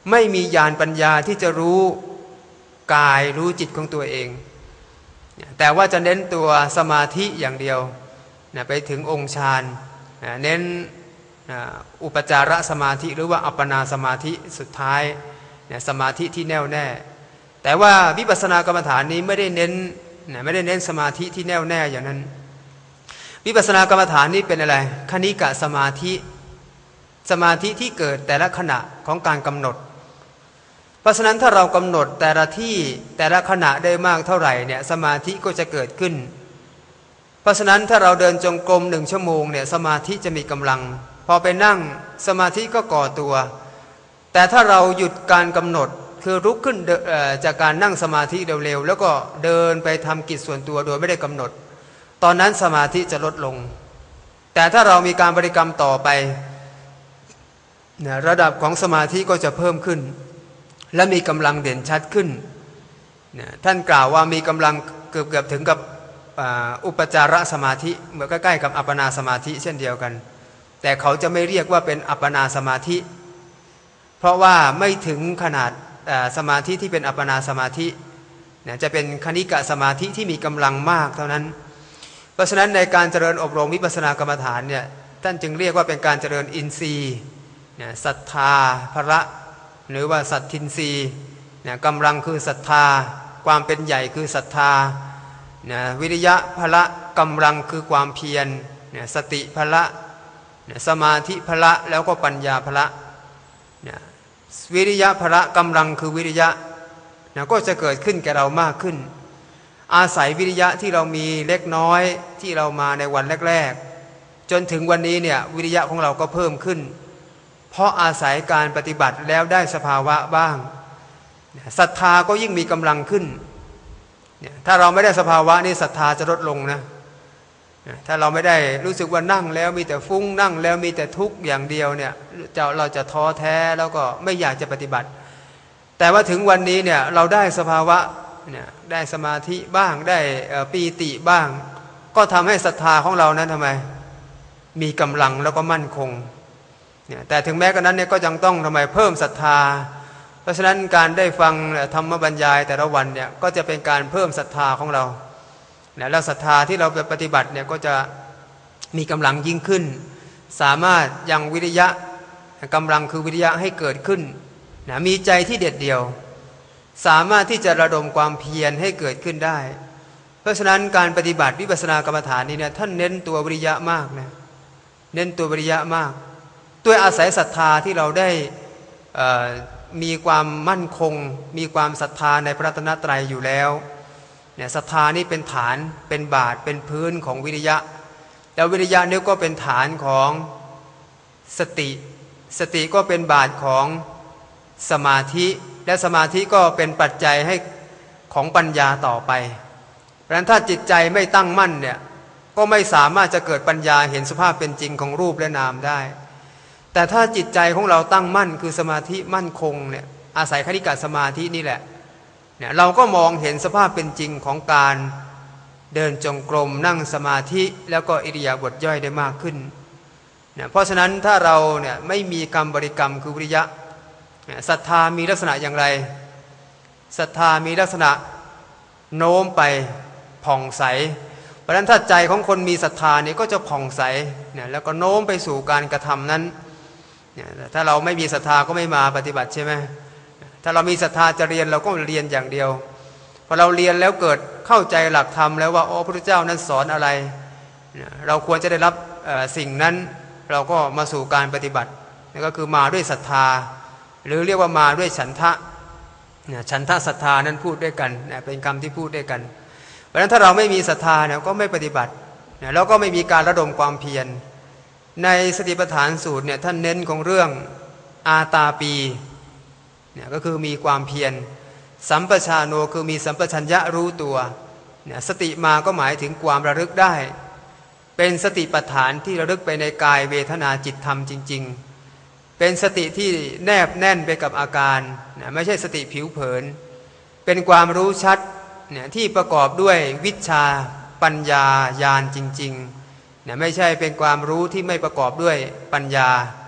ไม่มีญาณปัญญาที่จะรู้กายรู้จิตของตัวเองแต่ว่าจะเน้นตัวสมาธิอย่างเดียวไปถึงองค์ฌานเน้นอุปจารสมาธิหรือว่าอัปปนาสมาธิสุดท้ายสมาธิที่แน่วแน่แต่ว่าวิปัสสนากรรมฐานนี้ไม่ได้เน้นสมาธิที่แน่วแน่อย่างนั้นวิปัสสนากรรมฐานนี้เป็นอะไรคณิกะสมาธิที่เกิดแต่ละขณะของการกำหนดเพราะฉะนั้นถ้าเรากำหนดแต่ละที่แต่ละขณะได้มากเท่าไหร่เนี่ยสมาธิก็จะเกิดขึ้นเพราะฉะนั้นถ้าเราเดินจงกรม1 ชั่วโมงเนี่ยสมาธิจะมีกำลังพอไปนั่งสมาธิก็ก่อตัวแต่ถ้าเราหยุดการกำหนดคือลุกขึ้นจากการนั่งสมาธิเร็วๆแล้วก็เดินไปทำกิจส่วนตัวโดยไม่ได้กำหนดตอนนั้นสมาธิจะลดลงแต่ถ้าเรามีการบริกรรมต่อไประดับของสมาธิก็จะเพิ่มขึ้นและมีกำลังเด่นชัดขึ้นท่านกล่าวว่ามีกำลังเกือบถึงกับอุปจารสมาธิเหมือนใกล้ๆกับอัปปนาสมาธิเช่นเดียวกันแต่เขาจะไม่เรียกว่าเป็นอัปปนาสมาธิเพราะว่าไม่ถึงขนาดสมาธิที่เป็นอัปปนาสมาธิจะเป็นคณิกะสมาธิที่มีกำลังมากเท่านั้นเพราะฉะนั้นในการเจริญอบรมวิปัสสนากรรมฐานเนี่ยท่านจึงเรียกว่าเป็นการเจริญอินทรีย์ศรัทธาภระหรือว่าสัตทินทรีย์กำลังคือศรัทธาความเป็นใหญ่คือศรัทธาวิริยะภระกำลังคือความเพียรสติภระสมาธิภระแล้วก็ปัญญาภระวิริยะภระกำลังคือวิริยะก็จะเกิดขึ้นแก่เรามากขึ้นอาศัยวิริยะที่เรามีเล็กน้อยที่เรามาในวันแรกๆจนถึงวันนี้เนี่ยวิริยะของเราก็เพิ่มขึ้นเพราะอาศัยการปฏิบัติแล้วได้สภาวะบ้างศรัทธาก็ยิ่งมีกำลังขึ้นถ้าเราไม่ได้สภาวะนี้ศรัทธาจะลดลงนะถ้าเราไม่ได้รู้สึกว่านั่งแล้วมีแต่ฟุ้งนั่งแล้วมีแต่ทุกข์อย่างเดียวเนี่ยเราจะท้อแท้แล้วก็ไม่อยากจะปฏิบัติแต่ว่าถึงวันนี้เนี่ยเราได้สภาวะเนี่ยได้สมาธิบ้างได้ปีติบ้างก็ทำให้ศรัทธาของเรานั้นทำไมมีกำลังแล้วก็มั่นคงเนี่ยแต่ถึงแม้กระนั้นเนี่ยก็ยังต้องทำไมเพิ่มศรัทธาเพราะฉะนั้นการได้ฟังธรรมบรรยายแต่ละวันเนี่ยก็จะเป็นการเพิ่มศรัทธาของเราแล้วศรัทธาที่เราไปปฏิบัติเนี่ยก็จะมีกำลังยิ่งขึ้นสามารถยังวิริยะกำลังคือวิริยะให้เกิดขึ้นมีใจที่เด็ดเดี่ยวสามารถที่จะระดมความเพียรให้เกิดขึ้นได้เพราะฉะนั้นการปฏิบัติวิปัสสนากรรมฐานนี้เนี่ยท่านเน้นตัววิริยะมากนะเน้นตัววิริยะมากด้วยอาศัยศรัทธาที่เราได้มีความมั่นคงมีความศรัทธาในพระรัตนตรัยอยู่แล้วเนี่ยศรัทธานี่เป็นฐานเป็นบาทเป็นพื้นของวิริยะแล้ววิริยะนี่ก็เป็นฐานของสติก็เป็นบาทของสมาธิและสมาธิก็เป็นปัจจัยให้ของปัญญาต่อไปเพราะฉะนั้นถ้าจิตใจไม่ตั้งมั่นเนี่ยก็ไม่สามารถจะเกิดปัญญาเห็นสภาพเป็นจริงของรูปและนามได้แต่ถ้าจิตใจของเราตั้งมั่นคือสมาธิมั่นคงเนี่ยอาศัยคณิกะสมาธินี่แหละเนี่ยเราก็มองเห็นสภาพเป็นจริงของการเดินจงกรมนั่งสมาธิแล้วก็อิริยาบถย่อยได้มากขึ้นเนี่ยเพราะฉะนั้นถ้าเราเนี่ยไม่มีกรรมบริกรรมคือวิริยะศรัทธามีลักษณะอย่างไรศรัทธามีลักษณะโน้มไปผ่องใสเพราะฉะนั้นถ้าใจของคนมีศรัทธาเนี่ยก็จะผ่องใสเนี่ยแล้วก็โน้มไปสู่การกระทำนั้นเนี่ยถ้าเราไม่มีศรัทธาก็ไม่มาปฏิบัติใช่ไหมถ้าเรามีศรัทธาจะเรียนเราก็เรียนอย่างเดียวพอเราเรียนแล้วเกิดเข้าใจหลักธรรมแล้วว่าพระพุทธเจ้านั้นสอนอะไรเราควรจะได้รับสิ่งนั้นเราก็มาสู่การปฏิบัตินี่ก็คือมาด้วยศรัทธาหรือเรียกว่ามาด้วยฉันทะฉันทะศรัทธานั้นพูดด้วยกันเป็นคำที่พูดด้วยกันเพราะฉะนั้นถ้าเราไม่มีศรัทธาเนี่ยก็ไม่ปฏิบัติแล้วก็ไม่มีการระดมความเพียรในสติปัฏฐานสูตรเนี่ยท่านเน้นของเรื่องอาตาปีเนี่ยก็คือมีความเพียรสัมปชาโนคือมีสัมปชัญญะรู้ตัวเนี่ยสติมาก็หมายถึงความระลึกได้เป็นสติปัฏฐานที่ระลึกไปในกายเวทนาจิตธรรมจริงๆเป็นสติที่แนบแน่นไปกับอาการนะไม่ใช่สติผิวเผินเป็นความรู้ชัดเนี่ยที่ประกอบด้วยวิชชาปัญญาญาณจริงๆเนี่ยไม่ใช่เป็นความรู้ที่ไม่ประกอบด้วยปัญญา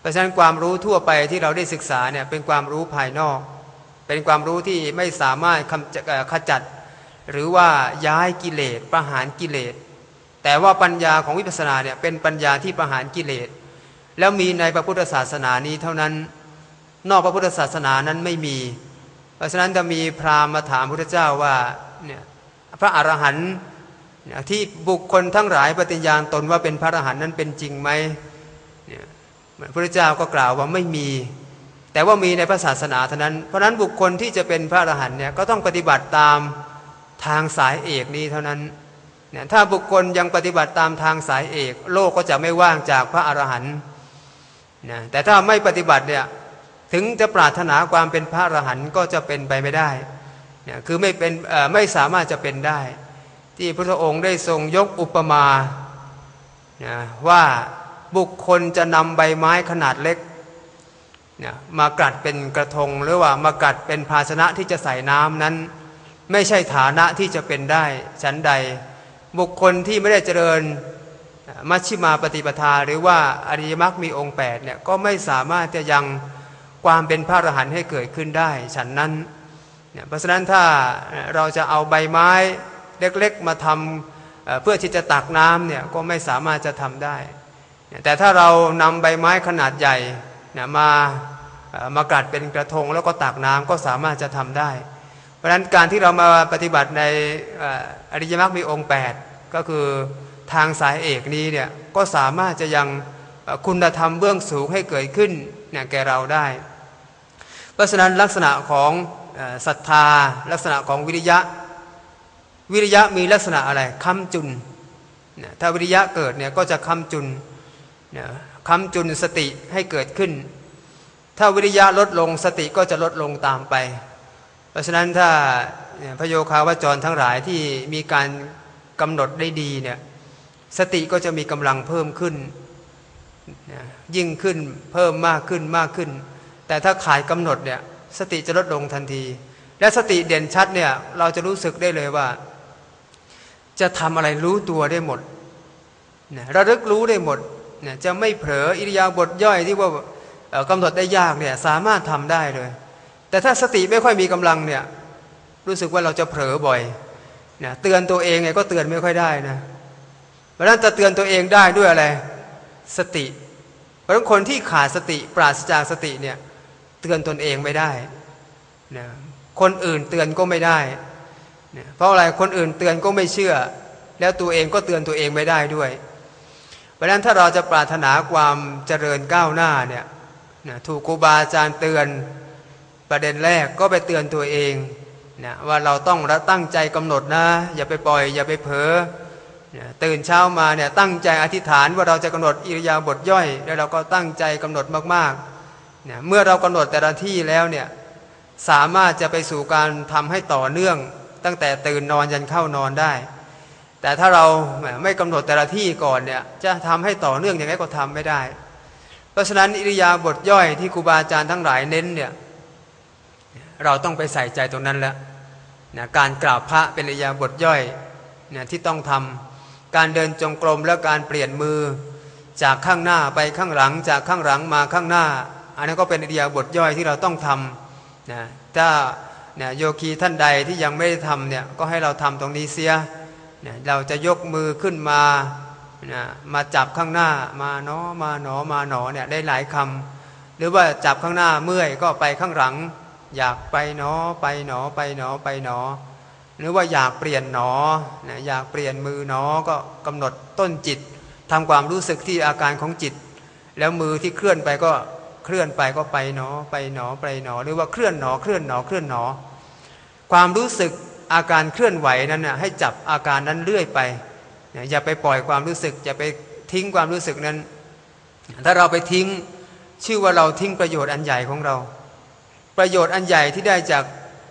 เพราะฉะนั้นความรู้ทั่วไปที่เราได้ศึกษาเนี่ยเป็นความรู้ภายนอกเป็นความรู้ที่ไม่สามารถขจัดหรือว่าย้ายกิเลสประหารกิเลสแต่ว่าปัญญาของวิปัสสนาเนี่ยเป็นปัญญาที่ประหารกิเลสแล้วมีในพระพุทธศาสนานี้เท่านั้นนอกพระพุทธศาสนานั้นไม่มีเพราะฉะนั้นจะมีพราหมณ์มาถามพระพุทธเจ้าว่าเนี่ยพระอรหันต์ที่บุคคลทั้งหลายปฏิญาณตนว่าเป็นพระอรหันต์นั้นเป็นจริงไหมเนี่ยพระพุทธเจ้าก็กล่าวว่าไม่มีแต่ว่ามีในพระศาสนาเท่านั้นเพราะฉะนั้นบุคคลที่จะเป็นพระอรหันต์เนี่ยก็ต้องปฏิบัติตามทางสายเอกนี้เท่านั้นเนี่ยถ้าบุคคลยังปฏิบัติตามทางสายเอกโลกก็จะไม่ว่างจากพระอรหันต์นะแต่ถ้าไม่ปฏิบัติเนี่ยถึงจะปรารถนาความเป็นพระอรหันต์ก็จะเป็นไปไม่ได้เนี่ยคือไม่สามารถจะเป็นได้ที่พระองค์ได้ทรงยกอุปมานะว่าบุคคลจะนำใบไม้ขนาดเล็กเนี่ยมากัดเป็นกระทงหรือว่ามากัดเป็นภาชนะที่จะใส่น้ำนั้นไม่ใช่ฐานะที่จะเป็นได้ฉันใดบุคคลที่ไม่ได้เจริญมัชฌิมาปฏิปทาหรือว่าอริยมรรคมีองค์8เนี่ยก็ไม่สามารถจะยังความเป็นพระอรหันต์ให้เกิดขึ้นได้ฉันนั้นเนี่ยเพราะฉะนั้นถ้าเราจะเอาใบไม้เล็กๆมาทำเพื่อที่จะตักน้ำเนี่ยก็ไม่สามารถจะทำได้แต่ถ้าเรานำใบไม้ขนาดใหญ่เนี่ยมากัดเป็นกระทงแล้วก็ตักน้ำก็สามารถจะทำได้เพราะฉะนั้นการที่เรามาปฏิบัติในอริยมรรคมีองค์8ก็คือทางสายเอกนี้เนี่ยก็สามารถจะยังคุณธรรมเบื้องสูงให้เกิดขึ้นเนี่ยแก่เราได้เพราะฉะนั้นลักษณะของศรัทธาลักษณะของวิริยะมีลักษณะอะไรค้ำจุนถ้าวิริยะเกิดเนี่ยก็จะค้ำจุนค้ำจุนสติให้เกิดขึ้นถ้าวิริยะลดลงสติก็จะลดลงตามไปเพราะฉะนั้นถ้าพระโยคาวจรทั้งหลายที่มีการกำหนดได้ดีเนี่ยสติก็จะมีกำลังเพิ่มขึ้นยิ่งขึ้นเพิ่มมากขึ้นแต่ถ้าขาดกำหนดเนี่ยสติจะลดลงทันทีและสติเด่นชัดเนี่ยเราจะรู้สึกได้เลยว่าจะทำอะไรรู้ตัวได้หมดระลึกรู้ได้หมดจะไม่เผลออิริยาบถย่อยที่ว่ากำหนดได้ยากเนี่ยสามารถทำได้เลยแต่ถ้าสติไม่ค่อยมีกำลังเนี่ยรู้สึกว่าเราจะเผลอบ่อยเตือนตัวเองไงก็เตือนไม่ค่อยได้นะเพราะฉะนั้นจะเตือนตัวเองได้ด้วยอะไรสติเพราะฉะนั้นคนที่ขาดสติปราศจากสติเนี่ยเตือนตนเองไม่ได้นะคนอื่นเตือนก็ไม่ได้นะเพราะอะไรคนอื่นเตือนก็ไม่เชื่อแล้วตัวเองก็เตือนตัวเองไม่ได้ด้วยเพราะฉะนั้นถ้าเราจะปรารถนาความเจริญก้าวหน้าเนี่ยนะถูกครูบาอาจารย์เตือนประเด็นแรกก็ไปเตือนตัวเองนะว่าเราต้องตั้งใจกำหนดนะอย่าไปปล่อยอย่าไปเผลอตื่นเช้ามาเนี่ยตั้งใจอธิษฐานว่าเราจะกำหนดอิริยาบถย่อยแล้วเราก็ตั้งใจกำหนดมากๆเนี่ยเมื่อเรากำหนดแต่ละที่แล้วเนี่ยสามารถจะไปสู่การทำให้ต่อเนื่องตั้งแต่ตื่นนอนยันเข้านอนได้แต่ถ้าเราไม่กำหนดแต่ละที่ก่อนเนี่ยจะทำให้ต่อเนื่องยังไงก็ทำไม่ได้เพราะฉะนั้นอิริยาบถย่อยที่ครูบาอาจารย์ทั้งหลายเน้นเนี่ยเราต้องไปใส่ใจตรงนั้นแล้วนะการกราบพระเป็นอิริยาบถย่อยเนี่ยที่ต้องทำการเดินจงกรมและการเปลี่ยนมือจากข้างหน้าไปข้างหลังจากข้างหลังมาข้างหน้าอันนี้ก็เป็นอิริยาบถย่อยที่เราต้องทำนะถ้าโยคีท่านใดที่ยังไม่ได้ทำเนี่ยก็ให้เราทำตรงนี้เสียเราจะยกมือขึ้นมาจับข้างหน้ามาหนอมาหนอมาหนอเนี่ยได้หลายคำหรือว่าจับข้างหน้าเมื่อยก็ไปข้างหลังอยากไปหนอไปหนอไปหนอไปหนอหรือว่าอยากเปลี่ยนหนออยากเปลี่ยนมือหนอก็กำหนดต้นจิตทำความรู้สึกที่อาการของจิตแล้วมือที่เคลื่อนไปก็เคลื่อนไปก็ไปหนอไปหนอไปหนอหรือว่าเคลื่อนหนอเคลื่อนหนอเคลื่อนหนอความรู้สึกอาการเคลื่อนไหวนั้นน่ะให้จับอาการนั้นเรื่อยไปอย่าไปปล่อยความรู้สึกอย่าไปทิ้งความรู้สึกนั้นถ้าเราไปทิ้งชื่อว่าเราทิ้งประโยชน์อันใหญ่ของเราประโยชน์อันใหญ่ที่ได้จาก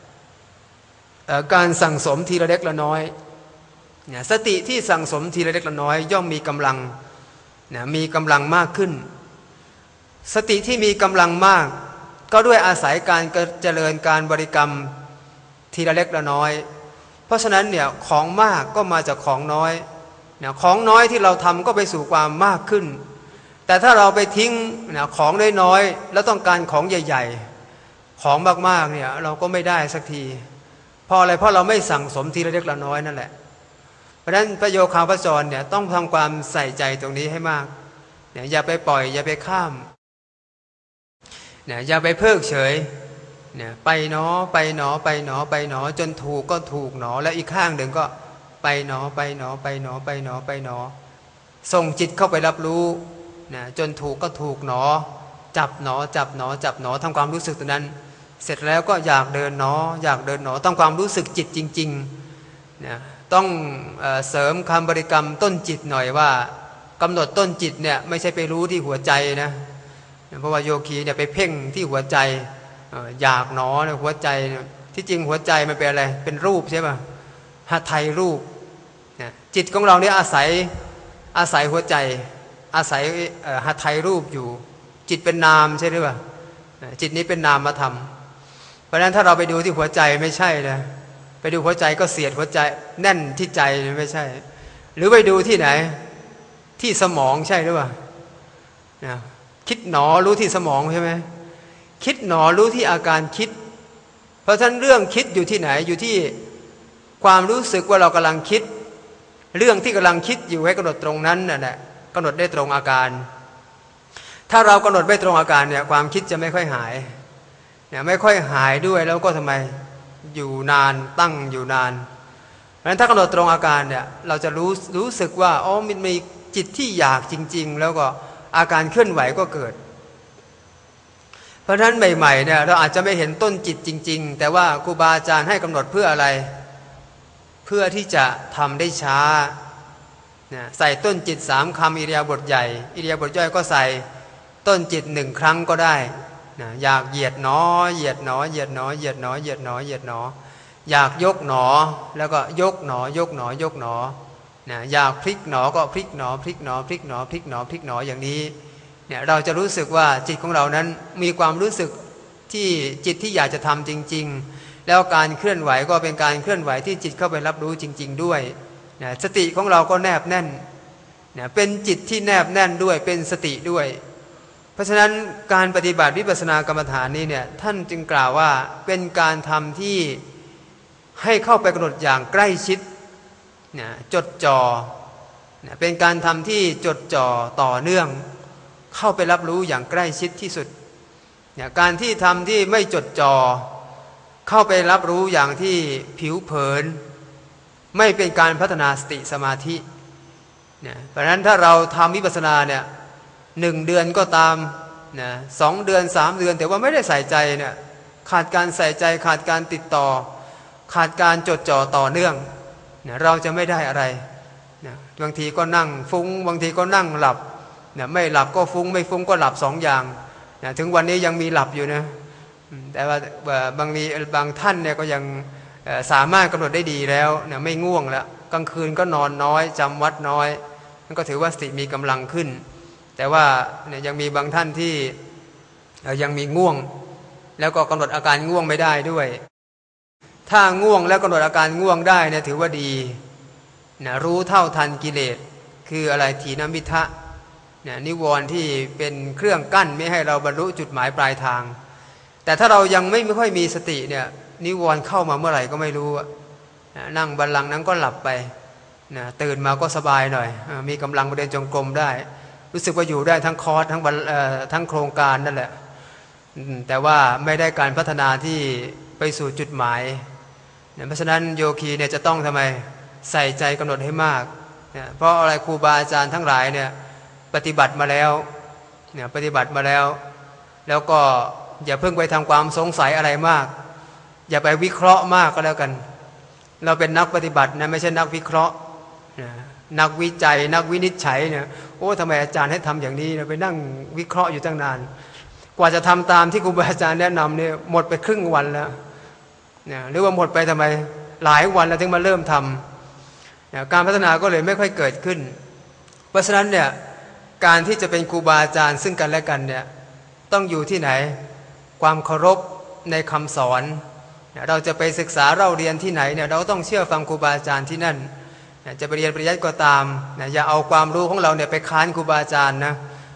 การสั่งสมทีละเล็กละน้อยสติที่สั่งสมทีละเล็กละน้อยย่อมมีกำลังมีกำลังมากขึ้นสติที่มีกำลังมากก็ด้วยอาศัยการเจริญการบริกรรมทีละเล็กละน้อยเพราะฉะนั้นเนี่ยของมากก็มาจากของน้อยของน้อยที่เราทำก็ไปสู่ความมากขึ้นแต่ถ้าเราไปทิ้งนะของน้อยๆแล้วต้องการของใหญ่ๆของมากๆเนี่ยเราก็ไม่ได้สักทีเพราะอะไรเพราะเราไม่สั่งสมทีละเล็กละน้อยนั่นแหละเพราะฉะนั้นพระโยคาวจรเนี่ยต้องทำความใส่ใจตรงนี้ให้มากเนี่ยอย่าไปปล่อยอย่าไปข้ามเนี่ยอย่าไปเพิกเฉยเนี่ยไปหนอไปหนอไปหนอไปหนอจนถูกก็ถูกหนอแล้วอีกข้างหนึ่งก็ไปหนอไปหนอไปหนอไปหนอไปหนอส่งจิตเข้าไปรับรู้นะจนถูกก็ถูกหนอจับหนอจับหนอจับหนอทำความรู้สึกตรงนั้นเสร็จแล้วก็อยากเดินหนออยากเดินหนอต้องความรู้สึกจิตจริงๆนะต้องเสริมคำบริกรรมต้นจิตหน่อยว่ากำหนดต้นจิตเนี่ยไม่ใช่ไปรู้ที่หัวใจนะเพราะว่าโยคีเนี่ยไปเพ่งที่หัวใจอยากหนอในหัวใจที่จริงหัวใจมันเป็นอะไรเป็นรูปใช่ป่ะหทัยรูปจิตของเราเนี่ยอาศัยหัวใจอาศัยหทัยรูปอยู่จิตเป็นนามใช่หรือเปล่าจิตนี้เป็นนามธรรมเพราะฉะนั้นถ้าเราไปดูที่หัวใจไม่ใช่นะไปดูหัวใจก็เสียดหัวใจแน่นที่ใจไม่ใช่หรือไปดูที่ไหนที่สมองใช่หรือเปล่าคิดหนอรู้ที่สมองใช่ไหมคิดหนอรู้ที่อาการคิดเพราะฉะนั้นเรื่องคิดอยู่ที่ไหนอยู่ที่ความรู้สึกว่าเรากำลังคิดเรื่องที่กำลังคิดอยู่ให้กำหนดตรงนั้นน่ะแหละกำหนดได้ตรงอาการถ้าเรากำหนดไม่ตรงอาการเนี่ยความคิดจะไม่ค่อยหายเนี่ยไม่ค่อยหายด้วยแล้วก็ทำไมอยู่นานตั้งอยู่นานเพราะฉะนั้นถ้ากำหนดตรงอาการเนี่ยเราจะรู้สึกว่าอ๋อมันมีจิตที่อยากจริงๆแล้วก็อาการเคลื่อนไหวก็เกิดเพราะฉะนั้นใหม่ๆเนี่ยเราอาจจะไม่เห็นต้นจิตจริงๆแต่ว่าครูบาอาจารย์ให้กำหนดเพื่ออะไรเพื่อที่จะทำได้ช้าใส่ต้นจิต3 คำอิริยาบถใหญ่อิริยาบถย่อยก็ใส่ต้นจิต1 ครั้งก็ได้อยากเหยียดหนอเหยียดหนอเหยียดหนอเหยียดหนอเหยียดหนอเหยียดหนออยากยกหนอแล้วก็ยกหนอยกหนอยกหนออยากพลิกหนอก็พลิกหนอพลิกหนอพลิกหนอพลิกหนอพลิกหนออย่างนี้เนี่ยเราจะรู้สึกว่าจิตของเรานั้นมีความรู้สึกที่จิตที่อยากจะทำจริงๆแล้วการเคลื่อนไหวก็เป็นการเคลื่อนไหวที่จิตเข้าไปรับรู้จริงๆด้วยสติของเราก็แนบแน่นเป็นจิตที่แนบแน่นด้วยเป็นสติด้วยเพราะฉะนั้นการปฏิบัติวิปัสสนากรรมฐานนี้เนี่ยท่านจึงกล่าวว่าเป็นการทำที่ให้เข้าไปกำหนดอย่างใกล้ชิดจดจ่อเป็นการทำที่จดจ่อต่อเนื่องเข้าไปรับรู้อย่างใกล้ชิดที่สุดการที่ทำที่ไม่จดจ่อเข้าไปรับรู้อย่างที่ผิวเผินไม่เป็นการพัฒนาสติสมาธิเพราะฉะนั้นถ้าเราทำวิปัสสนาเนี่ย1 เดือนก็ตาม2 เดือน3 เดือนแต่ว่าไม่ได้ใส่ใจเนี่ยขาดการใส่ใจขาดการติดต่อขาดการจดจ่อต่อเนื่องเราจะไม่ได้อะไรบางทีก็นั่งฟุ้งบางทีก็นั่งหลับไม่หลับก็ฟุ้งไม่ฟุ้งก็หลับ2 อย่างถึงวันนี้ยังมีหลับอยู่นะแต่ว่าบางท่านเนี่ยก็ยังสามารถกำหนดได้ดีแล้วไม่ง่วงแล้วกลางคืนก็นอนน้อยจำวัดน้อยนั่นก็ถือว่าสติมีกำลังขึ้นแต่ว่ายังมีบางท่านที่ยังมีง่วงแล้วก็กำหนดอาการง่วงไม่ได้ด้วยถ้าง่วงแล้วกำหนดอาการง่วงได้เนี่ยถือว่าดีรู้เท่าทันกิเลสคืออะไรถีนมิทะนิวรณ์ที่เป็นเครื่องกั้นไม่ให้เราบรรลุจุดหมายปลายทางแต่ถ้าเรายังไม่ค่อยมีสติเนี่ยนิวรณ์เข้ามาเมื่อไหร่ก็ไม่รู้นั่งบัลลังก์นั้นก็หลับไปตื่นมาก็สบายหน่อยมีกำลังเดินจงกรมได้รู้สึกว่าอยู่ได้ทั้งคอร์สทั้งโครงการนั่นแหละแต่ว่าไม่ได้การพัฒนาที่ไปสู่จุดหมายเพราะฉะนั้นโยคีเนี่ยจะต้องทำไมใส่ใจกำหนดให้มากเพราะอะไรครูบาอาจารย์ทั้งหลายเนี่ยปฏิบัติมาแล้วปฏิบัติมาแล้วแล้วก็อย่าเพิ่งไปทำความสงสัยอะไรมากอย่าไปวิเคราะห์มากก็แล้วกันเราเป็นนักปฏิบัตินะไม่ใช่นักวิเคราะห์นักวิจัยนักวินิจฉัยเนี่ยโอ้ทำไมอาจารย์ให้ทำอย่างนี้ไปนั่งวิเคราะห์อยู่ตั้งนานกว่าจะทำตามที่ครูบาอาจารย์แนะนำเนี่ยหมดไปครึ่งวันแล้วหรือว่าหมดไปทำไมหลายวันแล้วถึงมาเริ่มทำการพัฒนาก็เลยไม่ค่อยเกิดขึ้นเพราะฉะนั้นเนี่ยการที่จะเป็นครูบาอาจารย์ซึ่งกันและกันเนี่ยต้องอยู่ที่ไหนความเคารพในคำสอนเราจะไปศึกษาเราเรียนที่ไหนเนี่ยเราต้องเชื่อฟังครูบาอาจารย์ที่นั่นจะไปเรียนปริยัติก็ตามอย่าเอาความรู้ของเราเนี่ยไปค้านครูบาอาจารย์นะ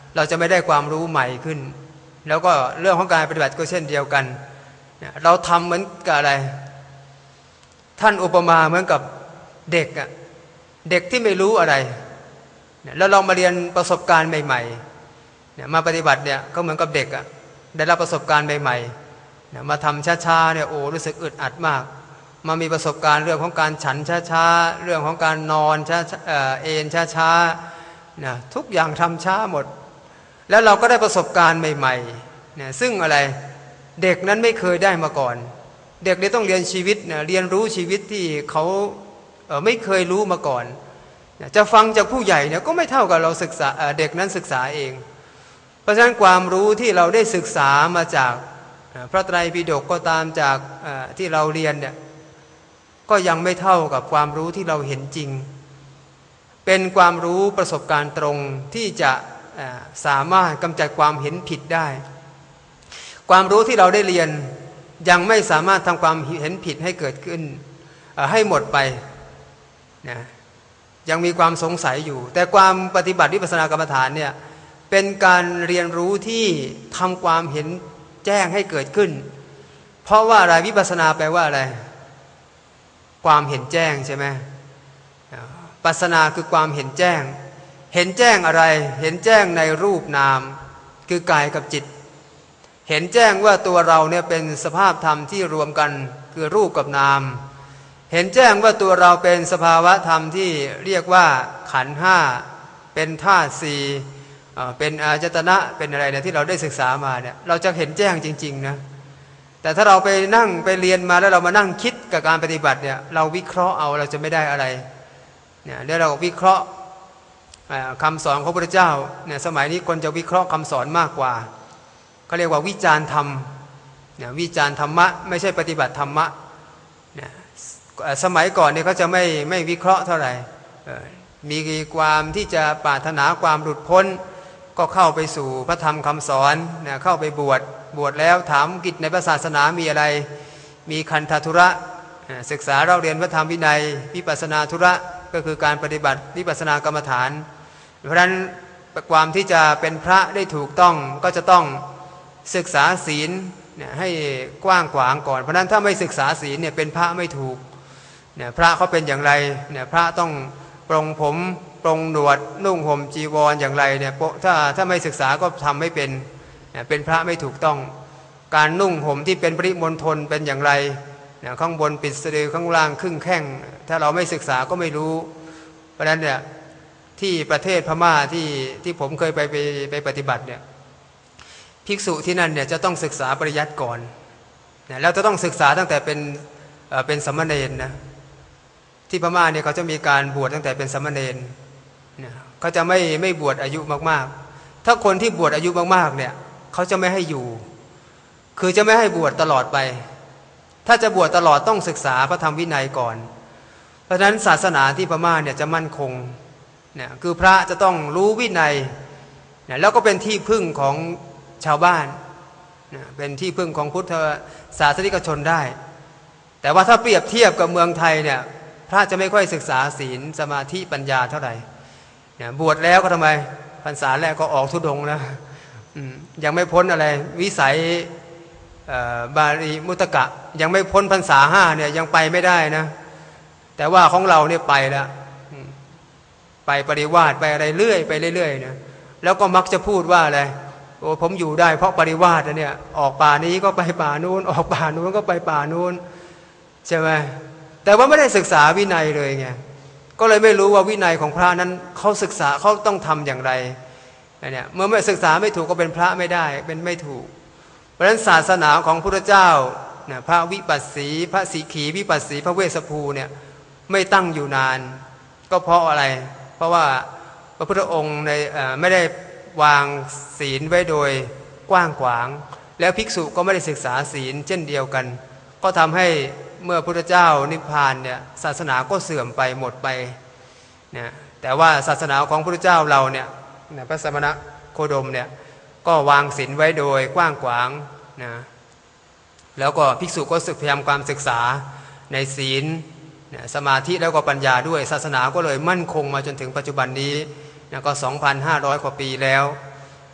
เราจะไม่ได้ความรู้ใหม่ขึ้นแล้วก็เรื่องของการปฏิบัติก็เช่นเดียวกันเราทำเหมือนกับอะไรท่านอุปมาเหมือนกับเด็กเด็กที่ไม่รู้อะไรแล้วเรามาเรียนประสบการณ์ใหม่ๆมาปฏิบัติเนี่ยก็เหมือนกับเด็กได้รับประสบการณ์ใหม่ๆมาทำช้าๆเนี่ยโอ้รู้สึกอึดอัดมากมามีประสบการณ์เรื่องของการฉันช้าๆเรื่องของการนอนช้าเอนช้าๆนะทุกอย่างทำช้าหมดแล้วเราก็ได้ประสบการณ์ใหม่ๆนะซึ่งอะไรเด็กนั้นไม่เคยได้มาก่อนเด็กเนี่ยต้องเรียนชีวิตนะเรียนรู้ชีวิตที่เขาไม่เคยรู้มาก่อนนะจะฟังจากผู้ใหญ่เนี่ยก็ไม่เท่ากับเราศึกษาเด็กนั้นศึกษาเองเพราะฉะนั้นความรู้ที่เราได้ศึกษามาจากพระไตรปิฎกก็ตามจากที่เราเรียนเนี่ยก็ยังไม่เท่ากับความรู้ที่เราเห็นจริงเป็นความรู้ประสบการณ์ตรงที่จะสามารถกำจัดความเห็นผิดได้ความรู้ที่เราได้เรียนยังไม่สามารถทำความเห็นผิดให้เกิดขึ้นให้หมดไปนะยังมีความสงสัยอยู่แต่ความปฏิบัติวิปัสสนากรรมฐานเนี่ยเป็นการเรียนรู้ที่ทำความเห็นแจ้งให้เกิดขึ้นเพราะว่าอะไรวิปัสสนาแปลว่าอะไรความเห็นแจ้งใช่ไหมปัสสนาคือความเห็นแจ้งเห็นแจ้งอะไรเห็นแจ้งในรูปนามคือกายกับจิตเห็นแจ้งว่าตัวเราเนี่ยเป็นสภาพธรรมที่รวมกันคือรูปกับนามเห็นแจ้งว่าตัวเราเป็นสภาวะธรรมที่เรียกว่าขันธ์ห้าเป็นธาตุสี่เป็นอายตนะเป็นอะไรเนี่ยที่เราได้ศึกษามาเนี่ยเราจะเห็นแจ้งจริงๆนะแต่ถ้าเราไปนั่งไปเรียนมาแล้วเรามานั่งคิดกับการปฏิบัติเนี่ยเราวิเคราะห์เอาเราจะไม่ได้อะไรเนี่ยแล้วเราวิเคราะห์คำสอนของพระพุทธเจ้าเนี่ยสมัยนี้คนจะวิเคราะห์คำสอนมากกว่าเขาเรียกว่าวิจารณ์ธรรมเนี่ยวิจารณ์ธรรมะไม่ใช่ปฏิบัติธรรมะเนี่ยสมัยก่อนเนี่ยเขาจะไม่วิเคราะห์เท่าไหร่มีความที่จะปรารถนาความหลุดพ้นก็เข้าไปสู่พระธรรมคำสอนเนี่ยเข้าไปบวชแล้วถามกิจในพระศาสนามีอะไรมีคันธทุระศึกษาเราเรียนพระธรรมวินัยวิปัสสนาธุระก็คือการปฏิบัติวิปัสสนากรรมฐานเพราะฉะนั้นความที่จะเป็นพระได้ถูกต้องก็จะต้องศึกษาศีลเนี่ยให้กว้างขวางก่อนเพราะนั้นถ้าไม่ศึกษาศีลเนี่ยเป็นพระไม่ถูกเนี่ยพระเขาเป็นอย่างไรเนี่ยพระต้องปรงผมปรงหนวดนุ่งห่มจีวรอย่างไรเนี่ยถ้าไม่ศึกษาก็ทำไม่เป็นเป็นพระไม่ถูกต้องการนุ่งห่มที่เป็นปริมณฑลเป็นอย่างไรข้างบนปิดสะดือข้างล่างครึ่งแข้งถ้าเราไม่ศึกษาก็ไม่รู้เพราะฉะนั้นเนี่ยที่ประเทศพม่าที่ผมเคยไปปฏิบัติเนี่ยภิกษุที่นั่นเนี่ยจะต้องศึกษาปริยัติก่อนแล้วจะต้องศึกษาตั้งแต่เป็นสามเณรนะที่พม่าเนี่ยเขาจะมีการบวชตั้งแต่เป็นสามเณรเขาจะไม่บวชอายุมากๆถ้าคนที่บวชอายุมากๆเนี่ยเขาจะไม่ให้อยู่คือจะไม่ให้บวชตลอดไปถ้าจะบวชตลอดต้องศึกษาพระธรรมวินัยก่อนเพราะฉะนั้นศาสนาที่พม่าเนี่ยจะมั่นคงเนี่ยคือพระจะต้องรู้วินัยแล้วก็เป็นที่พึ่งของชาวบ้านเป็นที่พึ่งของพุทธศาสนิกชนได้แต่ว่าถ้าเปรียบเทียบกับเมืองไทยเนี่ยพระจะไม่ค่อยศึกษาศีลสมาธิปัญญาเท่าไหร่บวชแล้วก็ทำไมพรรษาแรกก็ออกธุดงค์นะยังไม่พ้นอะไรวิสัยบาลีมุตตะยังไม่พ้นพรรษาห้าเนี่ยยังไปไม่ได้นะแต่ว่าของเราเนี่ยไปแล้วไปปริวาสไปอะไรเรื่อยไปเรื่อยๆนะแล้วก็มักจะพูดว่าอะไรโอ้ผมอยู่ได้เพราะปริวาสนะเนี่ยออกป่านี้ก็ไปป่านู้นออกป่านู้นก็ไปป่านู้นใช่ไหมแต่ว่าไม่ได้ศึกษาวินัยเลยไงก็เลยไม่รู้ว่าวินัยของพระนั้นเขาศึกษาเขาต้องทำอย่างไรเนี่ยเมื่อไม่ศึกษาไม่ถูกก็เป็นพระไม่ได้เป็นไม่ถูกเพราะฉะนั้นศาสนาของพระพุทธเจ้าพระวิปัสสีพระสิกขีวิปัสสีพระเวสสภูเนี่ยไม่ตั้งอยู่นานก็เพราะอะไรเพราะว่าพระพุทธองค์ไม่ได้วางศีลไว้โดยกว้างขวางแล้วภิกษุก็ไม่ได้ศึกษาศีลเช่นเดียวกันก็ทำให้เมื่อพระพุทธเจ้านิพพานเนี่ยศาสนาก็เสื่อมไปหมดไปนะแต่ว่าศาสนาของพระพุทธเจ้าเราเนี่ยพระสมณโคดมเนี่ยก็วางศีลไว้โดยกว้างขวางนะแล้วก็ภิกษุก็พยายามความศึกษาในศีลสมาธิแล้วก็ปัญญาด้วยศาสนาก็เลยมั่นคงมาจนถึงปัจจุบันนี้ก็ 2,500 กว่าปีแล้ว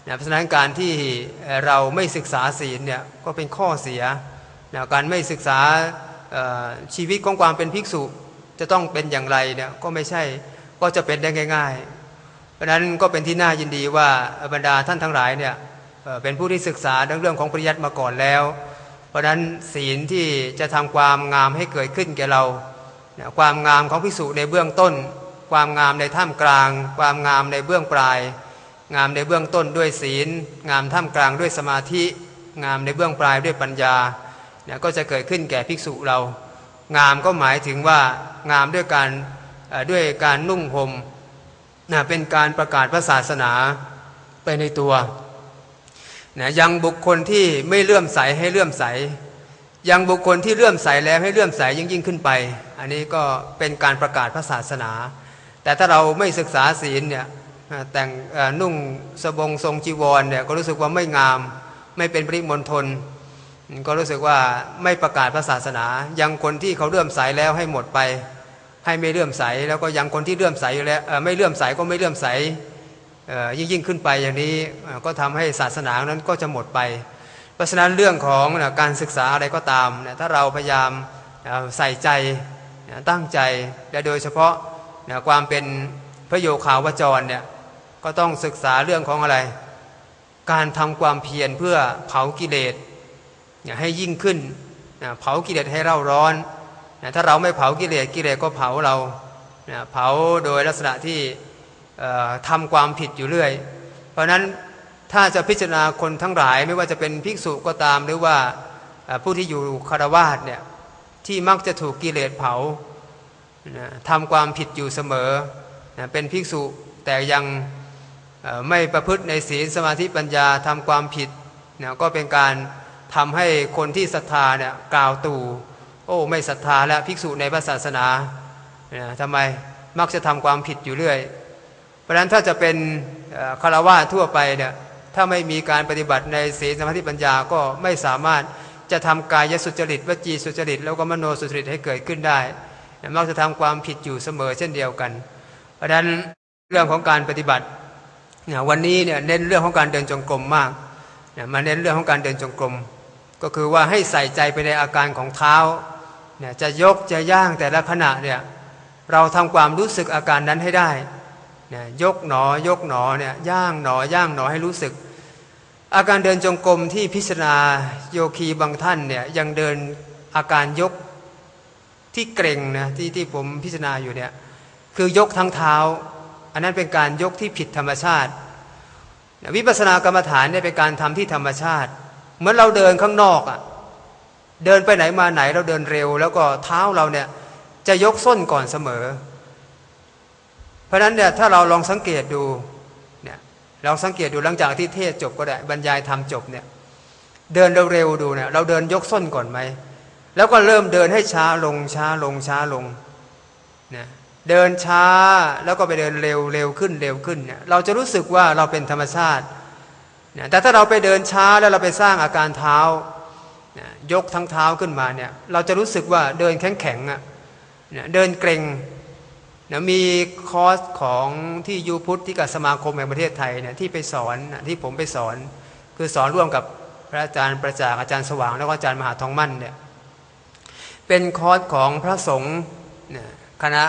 เพราะฉะนั้นการที่เราไม่ศึกษาศีลเนี่ยก็เป็นข้อเสียการไม่ศึกษาชีวิตของความเป็นภิกษุจะต้องเป็นอย่างไรเนี่ยก็ไม่ใช่ก็จะเป็นได้ง่ายๆเพราะฉะนั้นก็เป็นที่น่ายินดีว่าบรรดาท่านทั้งหลายเนี่ยเป็นผู้ที่ศึกษาเรื่องของปริยัติมาก่อนแล้วเพราะฉะนั้นศีลที่จะทำความงามให้เกิดขึ้นแก่เราความงามของภิกษุในเบื้องต้นความงามในท่ามกลางความงามในเบื้องปลายงามในเบื้องต้นด้วยศีลงามท่ามกลางด้วยสมาธิงามในเบื้องปลายด้วยปัญญาก็จะเกิดขึ้นแก่ภิกษุเรางามก็หมายถึงว่างามด้วยการนุ่งห่มเป็นการประกาศพระศาสนาไปในตัวยังบุคคลที่ไม่เลื่อมใสให้เลื่อมใสยังบุคคลที่เลื่อมใสแล้วให้เลื่อมใสยิ่งขึ้นไปอันนี้ก็เป็นการประกาศพระศาสนาแต่ถ้าเราไม่ศึกษาศีลเนี่ยแต่งนุ่งสบงทรงจีวรเนี่ยก็รู้สึกว่าไม่งามไม่เป็นปริมณฑลก็รู้สึกว่าไม่ประกาศพระศาสนายังคนที่เขาเลื่อมใสแล้วให้หมดไปให้ไม่เลื่อมใสแล้วก็ยังคนที่เลื่อมใสอยู่แล้วไม่เลื่อมใสก็ไม่เลื่อมใสยิ่งขึ้นไปอย่างนี้ก็ทำให้ศาสนานั้นก็จะหมดไปเพราะฉะนั้นเรื่องของการศึกษาอะไรก็ตามถ้าเราพยายามใส่ใจตั้งใจและโดยเฉพาะความเป็นพระโยคาวจรเนี่ยก็ต้องศึกษาเรื่องของอะไรการทำความเพียรเพื่อเผากิเลสให้ยิ่งขึ้นเผากิเลสให้เร่าร้อนถ้าเราไม่เผากิเลสกิเลสก็เผาเราเผาโดยลักษณะที่ทำความผิดอยู่เรื่อยเพราะนั้นถ้าจะพิจารณาคนทั้งหลายไม่ว่าจะเป็นภิกษุก็ตามหรือว่าผู้ที่อยู่คฤหัสถ์เนี่ยที่มักจะถูกกิเลสเผาทำความผิดอยู่เสมอเป็นภิกษุแต่ยังไม่ประพฤติในศีลสมาธิปัญญาทำความผิดก็เป็นการทำให้คนที่ศรัทธาเนี่ยกล่าวตู่โอ้ไม่ศรัทธาแล้วภิกษุในพระศาสนาทำไมมักจะทำความผิดอยู่เรื่อยเพราะฉะนั้นถ้าจะเป็นฆราวาสทั่วไปเนี่ยถ้าไม่มีการปฏิบัติในศีลสมาธิปัญญาก็ไม่สามารถจะทำกายสุจริตวจีสุจริตแล้วก็มโนสุจริตให้เกิดขึ้นได้มักจะทำความผิดอยู่เสมอเช่นเดียวกันเพราะฉะนั้นเรื่องของการปฏิบัติวันนี้เนี่ยเน้นเรื่องของการเดินจงกรมมากมาเน้นเรื่องของการเดินจงกรมก็คือว่าให้ใส่ใจไปในอาการของเท้าจะยกจะย่างแต่ละขณะเนี่ยเราทำความรู้สึกอาการนั้นให้ได้ยกหนอยกหนอเนี่ยย่างหนอย่างหนอให้รู้สึกอาการเดินจงกรมที่พิจารณาโยคีบางท่านเนี่ยยังเดินอาการยกที่เกร็งนะที่ผมพิจารณาอยู่เนี่ยคือยกทั้งเท้าอันนั้นเป็นการยกที่ผิดธรรมชาติวิปัสสนากรรมฐานเนี่ยเป็นการทำที่ธรรมชาติเหมือนเราเดินข้างนอกอ่ะเดินไปไหนมาไหนเราเดินเร็วแล้วก็เท้าเราเนี่ยจะยกส้นก่อนเสมอเพราะฉะนั้นเนี่ยถ้าเราลองสังเกตดูเนี่ยลองสังเกตดูหลังจากที่เทศจบก็ได้บรรยายธรรมจบเนี่ยเดินเร็วๆดูเนี่ยเราเดินยกส้นก่อนไหมแล้วก็เริ่มเดินให้ช้าลงช้าลงช้าลงเนี่ยเดินช้าแล้วก็ไปเดินเร็วเร็วขึ้นเร็วขึ้นเนี่ยเราจะรู้สึกว่าเราเป็นธรรมชาติเนี่ยแต่ถ้าเราไปเดินช้าแล้วเราไปสร้างอาการเท้ายกทั้งเท้าขึ้นมาเนี่ยเราจะรู้สึกว่าเดินแข็งๆอ่ะเนี่ยเดินเกร็งมีคอร์สของที่ยูพุทธที่กับสมาคมแห่งประเทศไทยเนี่ยที่ไปสอนที่ผมไปสอนคือสอนร่วมกับพระอาจารย์ประจักษ์อาจารย์สว่างแล้วก็อาจารย์มหาทองมั่นเนี่ยเป็นคอร์สของพระสงฆ์คณะ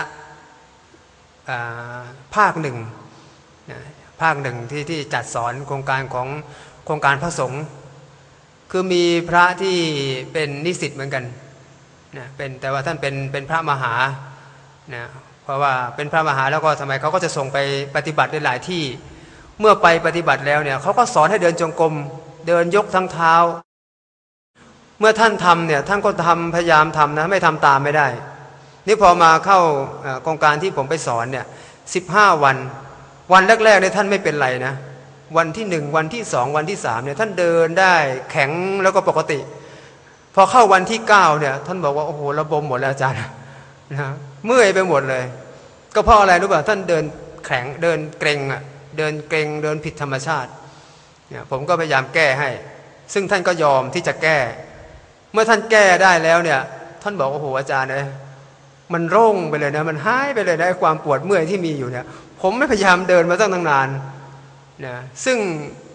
ภาคหนึ่งที่จัดสอนโครงการของโครงการพระสงฆ์คือมีพระที่เป็นนิสิตเหมือนกันเป็นแต่ว่าท่านเป็นพระมหาเพราะว่าเป็นพระมหาแล้วก็ทำไมเขาก็จะส่งไปปฏิบัติในหลายที่เมื่อไปปฏิบัติแล้วเนี่ยเขาก็สอนให้เดินจงกรมเดินยกทั้งเท้าเมื่อท่านทำเนี่ยท่านก็ทำพยายามทำนะไม่ทำตามไม่ได้นี่พอมาเข้าโครงการที่ผมไปสอนเนี่ย15 วันแรกๆเนี่ยท่านไม่เป็นไรนะวันที่1วันที่2วันที่3เนี่ยท่านเดินได้แข็งแล้วก็ปกติพอเข้าวันที่9เนี่ยท่านบอกว่าโอ้โหระบมหมดแล้วอาจารย์นะเมื่อยไปหมดเลยก็เพราะอะไรรู้ป่ะท่านเดินแข็งเดินเกร็งอ่ะเดินเกร็งเดินผิดธรรมชาติเนี่ยผมก็พยายามแก้ให้ซึ่งท่านก็ยอมที่จะแก้เมื่อท่านแก้ได้แล้วเนี่ยท่านบอกโอ้โหอาจารย์เลยมันโล่งไปเลยนะมันหายไปเลยนะความปวดเมื่อยที่มีอยู่เนี่ยผมไม่พยายามเดินมาตั้งนานนะซึ่ง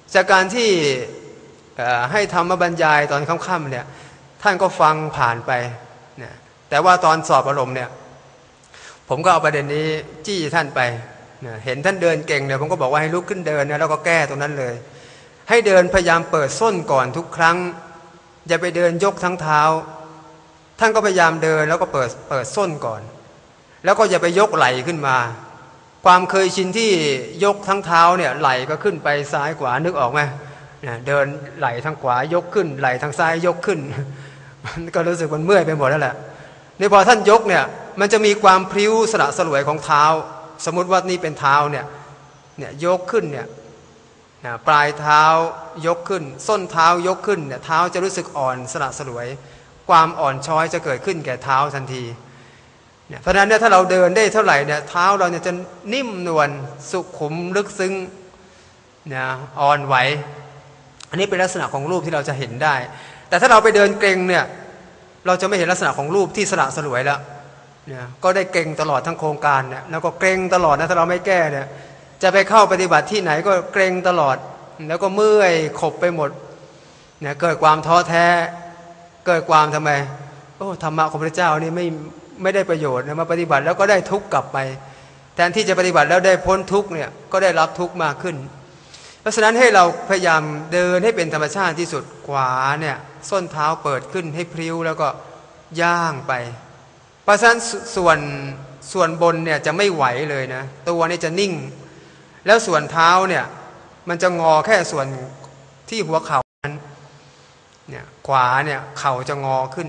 จากการที่ให้ธรรมบรรยายตอนค่ำๆเนี่ยท่านก็ฟังผ่านไปนะแต่ว่าตอนสอบอารมณ์เนี่ยผมก็เอาประเด็นนี้จี้ท่านไปนะเห็นท่านเดินเก่งเนี่ยผมก็บอกว่าให้ลุกขึ้นเดินนะแล้วก็แก้ตรงนั้นเลยให้เดินพยายามเปิดส้นก่อนทุกครั้งอย่าไปเดินยกทั้งเท้าท่านก็พยายามเดินแล้วก็เปิดส้นก่อนแล้วก็อย่าไปยกไหล่ขึ้นมาความเคยชินที่ยกทั้งเท้าเนี่ยไหล่ก็ขึ้นไปซ้ายขวานึกออกไหมเดินไหล่ทางขวายกขึ้นไหล่ทางซ้ายยกขึ้นมันก็รู้สึกมันเมื่อยไปหมดแล้วแหละนี่พอท่านยกเนี่ยมันจะมีความพริ้วสละสลวยของเท้าสมมุติว่านี่เป็นเท้าเนี่ยยกขึ้นเนี่ยปลายเท้ายกขึ้นส้นเท้ายกขึ้นเนี่ยเท้าจะรู้สึกอ่อนสละสลวยความอ่อนช้อยจะเกิดขึ้นแก่เท้าทันทีเพราะฉะนั้นเนี่ยถ้าเราเดินได้เท่าไหร่เนี่ยเท้าเราเนี่ยจะนิ่มนวลสุขุมลึกซึ้งนะอ่อนไหวอันนี้เป็นลักษณะของรูปที่เราจะเห็นได้แต่ถ้าเราไปเดินเกร็งเนี่ยเราจะไม่เห็นลักษณะของรูปที่สละสลวยแล้วเนี่ยก็ได้เกร็งตลอดทั้งโครงการเนี่ยแล้วก็เกร็งตลอดนะถ้าเราไม่แก้เนี่ยจะไปเข้าปฏิบัติที่ไหนก็เกร็งตลอดแล้วก็เมื่อยขบไปหมดเนี่ยเกิดความท้อแท้เกิดความทำไมธรรมะของพระเจ้านี่ไม่ได้ประโยชน์นะมาปฏิบัติแล้วก็ได้ทุกข์กลับไปแทนที่จะปฏิบัติแล้วได้พ้นทุกข์เนี่ยก็ได้รับทุกข์มากขึ้นเพราะฉะนั้นให้เราพยายามเดินให้เป็นธรรมชาติที่สุดขวาเนี่ยส้นเท้าเปิดขึ้นให้พริ้วแล้วก็ย่างไปเพราะฉะนั้นส่วนบนเนี่ยจะไม่ไหวเลยนะตัวนี่จะนิ่งแล้วส่วนเท้าเนี่ยมันจะงอแค่ส่วนที่หัวเข่านั้นเนี่ยขวาเนี่ยเข่าจะงอขึ้น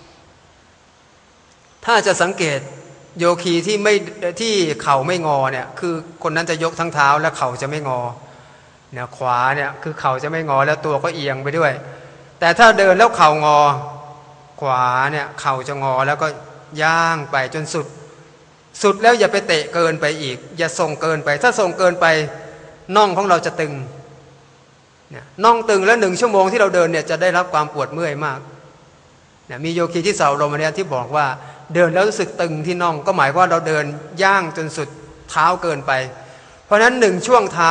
ถ้าจะสังเกตโยคีที่เข่าไม่งอเนี่ยคือคนนั้นจะยกทั้งเท้าและเข่าจะไม่งอเนี่ยขวาเนี่ยคือเข่าจะไม่งอแล้วตัวก็เอียงไปด้วยแต่ถ้าเดินแล้วเข่างอขวาเนี่ยเข่าจะงอแล้วก็ย่างไปจนสุดแล้วอย่าไปเตะเกินไปอีกอย่าส่งเกินไปถ้าส่งเกินไปน่องของเราจะตึงเนี่ยน่องตึงแล้ว1 ชั่วโมงที่เราเดินเนี่ยจะได้รับความปวดเมื่อยมากเนี่ยมีโยคีที่สาวลมเนี่ยที่บอกว่าเดินแล้วรู้สึกตึงที่น่องก็หมายว่าเราเดินย่างจนสุดเท้าเกินไปเพราะฉะนั้น1 ช่วงเท้า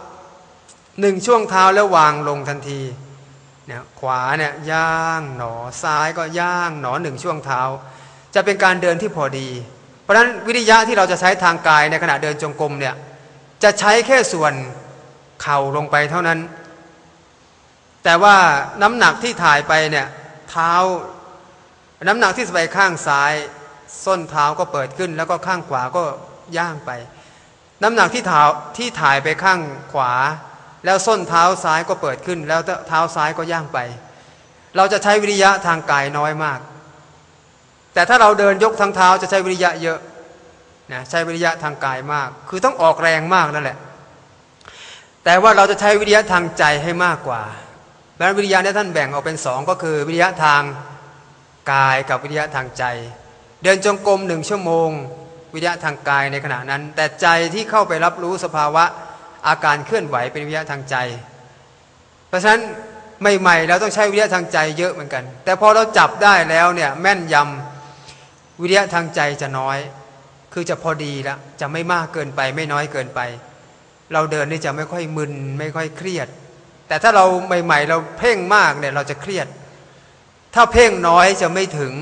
แล้ววางลงทันทีเนี่ยขวาเนี่ยย่างหนอซ้ายก็ย่างหนอ1 ช่วงเท้าจะเป็นการเดินที่พอดีเพราะฉะนั้นวิริยะที่เราจะใช้ทางกายในขณะเดินจงกรมเนี่ยจะใช้แค่ส่วนเข่าลงไปเท่านั้นแต่ว่าน้ำหนักที่ถ่ายไปเนี่ยเท้าน้ำหนักที่ไปข้างซ้ายส้นเท้าก็เปิดขึ้นแล้วก็ข้างขวาก็ย่างไปน้ำหนักที่ถ่ายไปข้างขวาแล้วส้นเท้าซ้ายก็เปิดขึ้นแล้วเท้าซ้ายก็ย่างไปเราจะใช้วิริยะทางกายน้อยมากแต่ถ้าเราเดินยกทั้งเท้าจะใช้วิริยะเยอะนะใช้วิริยะทางกายมากคือต้องออกแรงมากนั่นแหละแต่ว่าเราจะใช้วิริยะทางใจให้มากกว่าดังนั้นวิริยะเนี่ยท่านแบ่งออกเป็น2ก็คือวิริยะทางกายกับวิริยะทางใจเดินจงกรม1 ชั่วโมงวิริยะทางกายในขณะนั้นแต่ใจที่เข้าไปรับรู้สภาวะอาการเคลื่อนไหวเป็นวิริยะทางใจเพราะฉะนั้นใหม่ๆเราต้องใช้วิริยะทางใจเยอะเหมือนกันแต่พอเราจับได้แล้วเนี่ยแม่นยำวิริยะทางใจจะน้อยคือจะพอดีแล้วจะไม่มากเกินไปไม่น้อยเกินไปเราเดินนี่จะไม่ค่อยมึนไม่ค่อยเครียดแต่ถ้าเราใหม่ๆเราเพ่งมากเนี่ยเราจะเครียดถ้าเพ่งน้อยจะไม่ถึง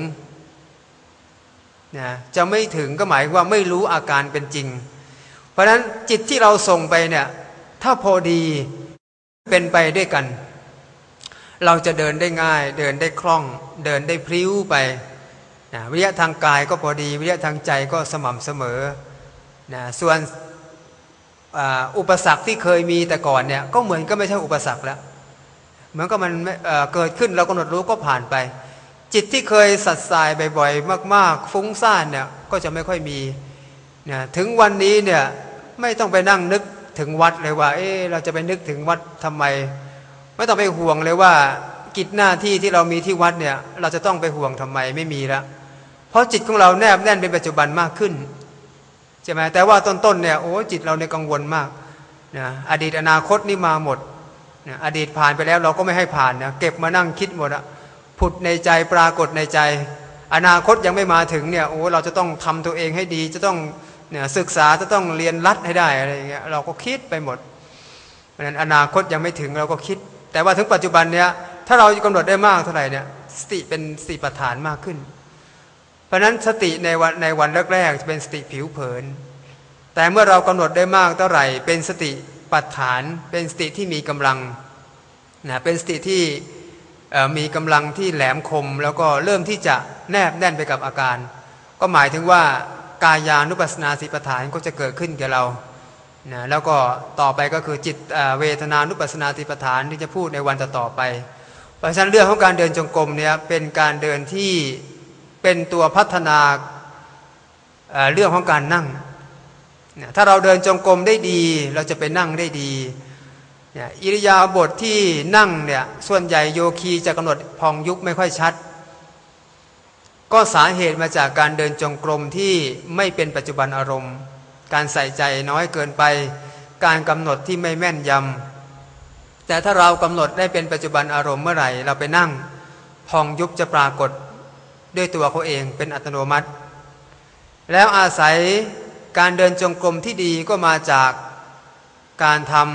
นะจะไม่ถึงก็หมายว่าไม่รู้อาการเป็นจริงเพราะฉะนั้นจิตที่เราส่งไปเนี่ยถ้าพอดีเป็นไปด้วยกันเราจะเดินได้ง่ายเดินได้คล่องเดินได้พลิ้วไปนะวิริยะทางกายก็พอดีวิริยะทางใจก็สม่ำเสมอนะส่วนอุปสรรคที่เคยมีแต่ก่อนเนี่ยก็เหมือนก็ไม่ใช่อุปสรรคแล้วเหมือนกับมันเกิดขึ้นเรากำหนดรู้ก็ผ่านไปจิตที่เคยสัดสายบ่อยๆมากๆฟุ้งซ่านเนี่ยก็จะไม่ค่อยมีนะถึงวันนี้เนี่ยไม่ต้องไปนั่งนึกถึงวัดเลยว่าเราจะไปนึกถึงวัดทำไมไม่ต้องไปห่วงเลยว่ากิจหน้าที่ที่เรามีที่วัดเนี่ยเราจะต้องไปห่วงทำไมไม่มีแล้วเพราะจิตของเราแนบแน่นเป็นปัจจุบันมากขึ้นใช่ไหมแต่ว่าต้นๆเนี่ยจิตเราในกังวลมากนะอดีตอนาคตนี่มาหมดนะอดีตผ่านไปแล้วเราก็ไม่ให้ผ่านนะเก็บมานั่งคิดหมดอะผุดในใจปรากฏในใจอนาคตยังไม่มาถึงเนี่ยเราจะต้องทำตัวเองให้ดีจะต้องเนี่ยศึกษาจะต้องเรียนรัดให้ได้อะไรอย่างเงี้ยเราก็คิดไปหมดราะฉะนั้นอนาคตยังไม่ถึงเราก็คิดแต่ว่าถึงปัจจุบันเนี้ยถ้าเรากำหนดได้มากเท่าไหร่เนี่ยสติเป็นสติปัฏฐานมากขึ้นเพราะฉะนั้นสติในวันแรกๆจะเป็นสติผิวเผินแต่เมื่อเรากำหนดได้มากเท่าไหร่เป็นสติปัฏฐานเป็นสติที่มีกำลังนะเป็นสติที่มีกำลังที่แหลมคมแล้วก็เริ่มที่จะแนบแน่นไปกับอาการก็หมายถึงว่ากายานุปัสสนาสติปัฏฐานก็จะเกิดขึ้นแก่เรานะแล้วก็ต่อไปก็คือจิตเวทนานุปัสสนาสติปัฏฐานที่จะพูดในวันต่อไปเพราะฉะนั้นเรื่องของการเดินจงกรมเนี่ยเป็นการเดินที่เป็นตัวพัฒนาเรื่องของการนั่งถ้าเราเดินจงกรมได้ดีเราจะไปนั่งได้ดีอิริยาบถที่นั่งเนี่ยส่วนใหญ่โยคีจะกำหนดพองยุบไม่ค่อยชัดก็สาเหตุมาจากการเดินจงกรมที่ไม่เป็นปัจจุบันอารมณ์การใส่ใจน้อยเกินไปการกำหนดที่ไม่แม่นยำแต่ถ้าเรากำหนดได้เป็นปัจจุบันอารมณ์เมื่อไหร่เราไปนั่งพองยุบจะปรากฏด้วยตัวเขาเองเป็นอัตโนมัติแล้วอาศัยการเดินจงกรมที่ดีก็มาจากการทำ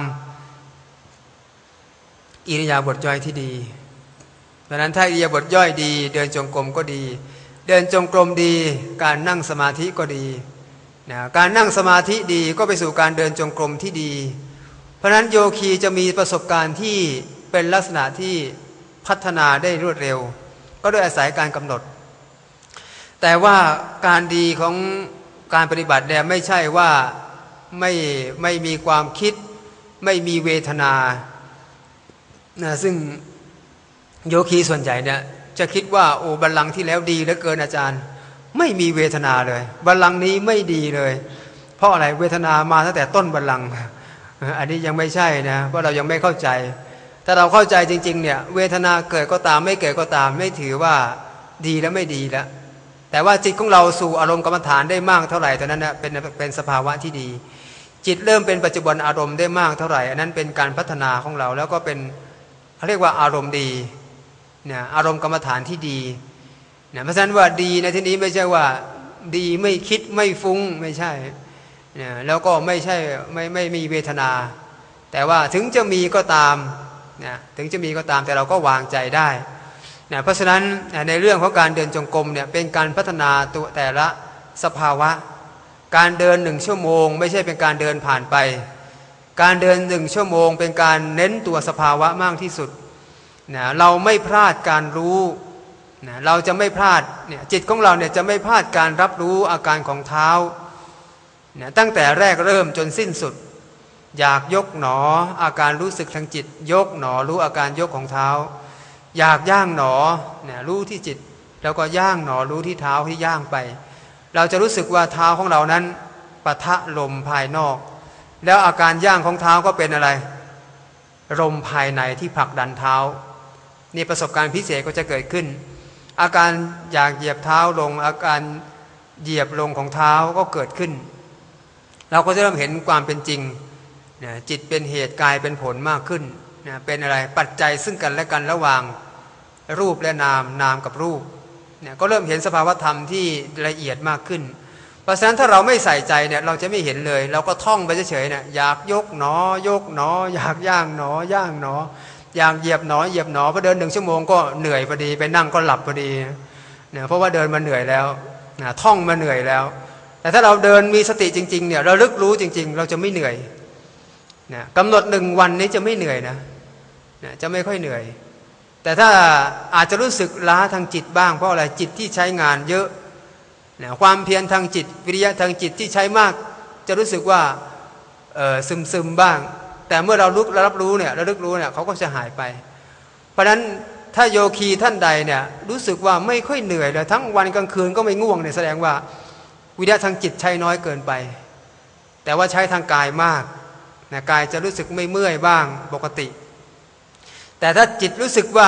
อิริยาบถย่อยที่ดีดังนั้นถ้าอิริยาบถย่อยดีเดินจงกรมก็ดีเดินจงกรมดีการนั่งสมาธิก็ดีนะการนั่งสมาธิดีก็ไปสู่การเดินจงกรมที่ดีเพราะฉะนั้นโยคีจะมีประสบการณ์ที่เป็นลักษณะที่พัฒนาได้รวดเร็วก็โดยอาศัยการกำหนดแต่ว่าการดีของการปฏิบัติเนี่ยไม่ใช่ว่าไม่มีความคิดไม่มีเวทนาซึ่งโยคีส่วนใหญ่เนี่ยจะคิดว่าโอ้บัลลังก์ที่แล้วดีเหลือเกินอาจารย์ไม่มีเวทนาเลยบัลลังก์นี้ไม่ดีเลยเพราะอะไรเวทนามาตั้งแต่ต้นบัลลังก์อันนี้ยังไม่ใช่นะเพราะเรายังไม่เข้าใจถ้าเราเข้าใจจริงๆเนี่ยเวทนาเกิดก็ตามไม่เกิดก็ตามไม่ถือว่าดีและไม่ดีแล้วแต่ว่าจิตของเราสู่อารมณ์กรรมฐานได้มากเท่าไหร่เท่านั้นนะเป็นสภาวะที่ดีจิตเริ่มเป็นปัจจุบันอารมณ์ได้มากเท่าไหร่อันนั้นเป็นการพัฒนาของเราแล้วก็เป็นเขาเรียกว่าอารมณ์ดีเนี่ยอารมณ์กรรมฐานที่ดีเนี่ยเพราะฉะนั้นว่าดีในที่นี้ไม่ใช่ว่าดีไม่คิดไม่ฟุ้งไม่ใช่เนี่ยแล้วก็ไม่ใช่ไม่มีเวทนาแต่ว่าถึงจะมีก็ตามเนี่ยถึงจะมีก็ตามแต่เราก็วางใจได้เนี่ยเพราะฉะนั้นในเรื่องของการเดินจงกรมเนี่ยเป็นการพัฒนาตัวแต่ละสภาวะการเดิน1 ชั่วโมงไม่ใช่เป็นการเดินผ่านไปการเดิน1 ชั่วโมงเป็นการเน้นตัวสภาวะมากที่สุดนะเราไม่พลาดการรู้นะเราจะไม่พลาดเนี่ยจิตของเราเนี่ยจะไม่พลาดการรับรู้อาการของเท้านะตั้งแต่แรกเริ่มจนสิ้นสุดอยากยกหนออาการรู้สึกทางจิตยกหนอรู้อาการยกของเท้าอยากย่างหนอเนี่ยรู้ที่จิตแล้วก็ย่างหนอรู้ที่เท้าที่ย่างไปเราจะรู้สึกว่าเท้าของเรานั้นปะทะลมภายนอกแล้วอาการย่างของเท้าก็เป็นอะไรลมภายในที่ผลักดันเท้านี่ประสบการณ์พิเศษก็จะเกิดขึ้นอาการอยากเหยียบเท้าลงอาการเหยียบลงของเท้าก็เกิดขึ้นเราก็จะเริ่มเห็นความเป็นจริงจิตเป็นเหตุกายเป็นผลมากขึ้นเป็นอะไรปัจจัยซึ่งกันและกันระหว่างรูปและนามนามกับรูปก็เริ่มเห็นสภาวธรรมที่ละเอียดมากขึ้นเพราะฉะนั้นถ้าเราไม่ใส่ใจเนี่ยเราจะไม่เห็นเลยเราก็ท่องไปเฉยๆเนี่ยอยากยกหนอยกหนออยากย่างหนอย่างหนออยากเหยียบหนอเหยียบหนอพอเดิน1 ชั่วโมงก็เหนื่อยพอดีไปนั่งก็หลับพอดีเนี่ยเพราะว่าเดินมาเหนื่อยแล้วท่องมาเหนื่อยแล้วแต่ถ้าเราเดินมีสติจริงๆเนี่ยเราลึกรู้จริงๆเราจะไม่เหนื่อยกำหนด1 วันนี้จะไม่เหนื่อยนะจะไม่ค่อยเหนื่อยแต่ถ้าอาจจะรู้สึกล้าทางจิตบ้างเพราะอะไรจิตที่ใช้งานเยอะความเพียรทางจิตวิริยะทางจิตที่ใช้มากจะรู้สึกว่าซึมบ้างแต่เมื่อเรารับรู้เนี่ยเขาก็จะหายไปเพราะฉะนั้นถ้าโยคีท่านใดเนี่ยรู้สึกว่าไม่ค่อยเหนื่อยเลยทั้งวันกลางคืนก็ไม่ง่วงเนี่ยแสดงว่าวิริยะทางจิตใช้น้อยเกินไปแต่ว่าใช้ทางกายมากกายจะรู้สึกไม่เมื่อยบ้างปกติแต่ถ้าจิตรู้สึกว่า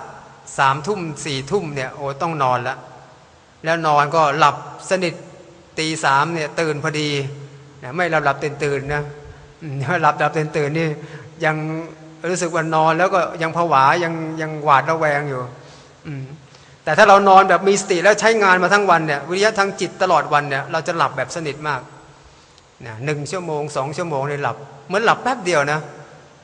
3 ทุ่ม4 ทุ่มเนี่ยโอ้ต้องนอนแล้วนอนก็หลับสนิทตี 3เนี่ยตื่นพอดีไม่หลับตื่นนะหลับตื่นนี่ยังรู้สึกว่านอนแล้วก็ยังผวายังหวาดระแวงอยู่แต่ถ้าเรานอนแบบมีสติแล้วใช้งานมาทั้งวันเนี่ยวิริยะทางจิตตลอดวันเนี่ยเราจะหลับแบบสนิทมาก1 ชั่วโมง 2 ชั่วโมงเนี่ยหลับเหมือนหลับแป๊บเดียวนะ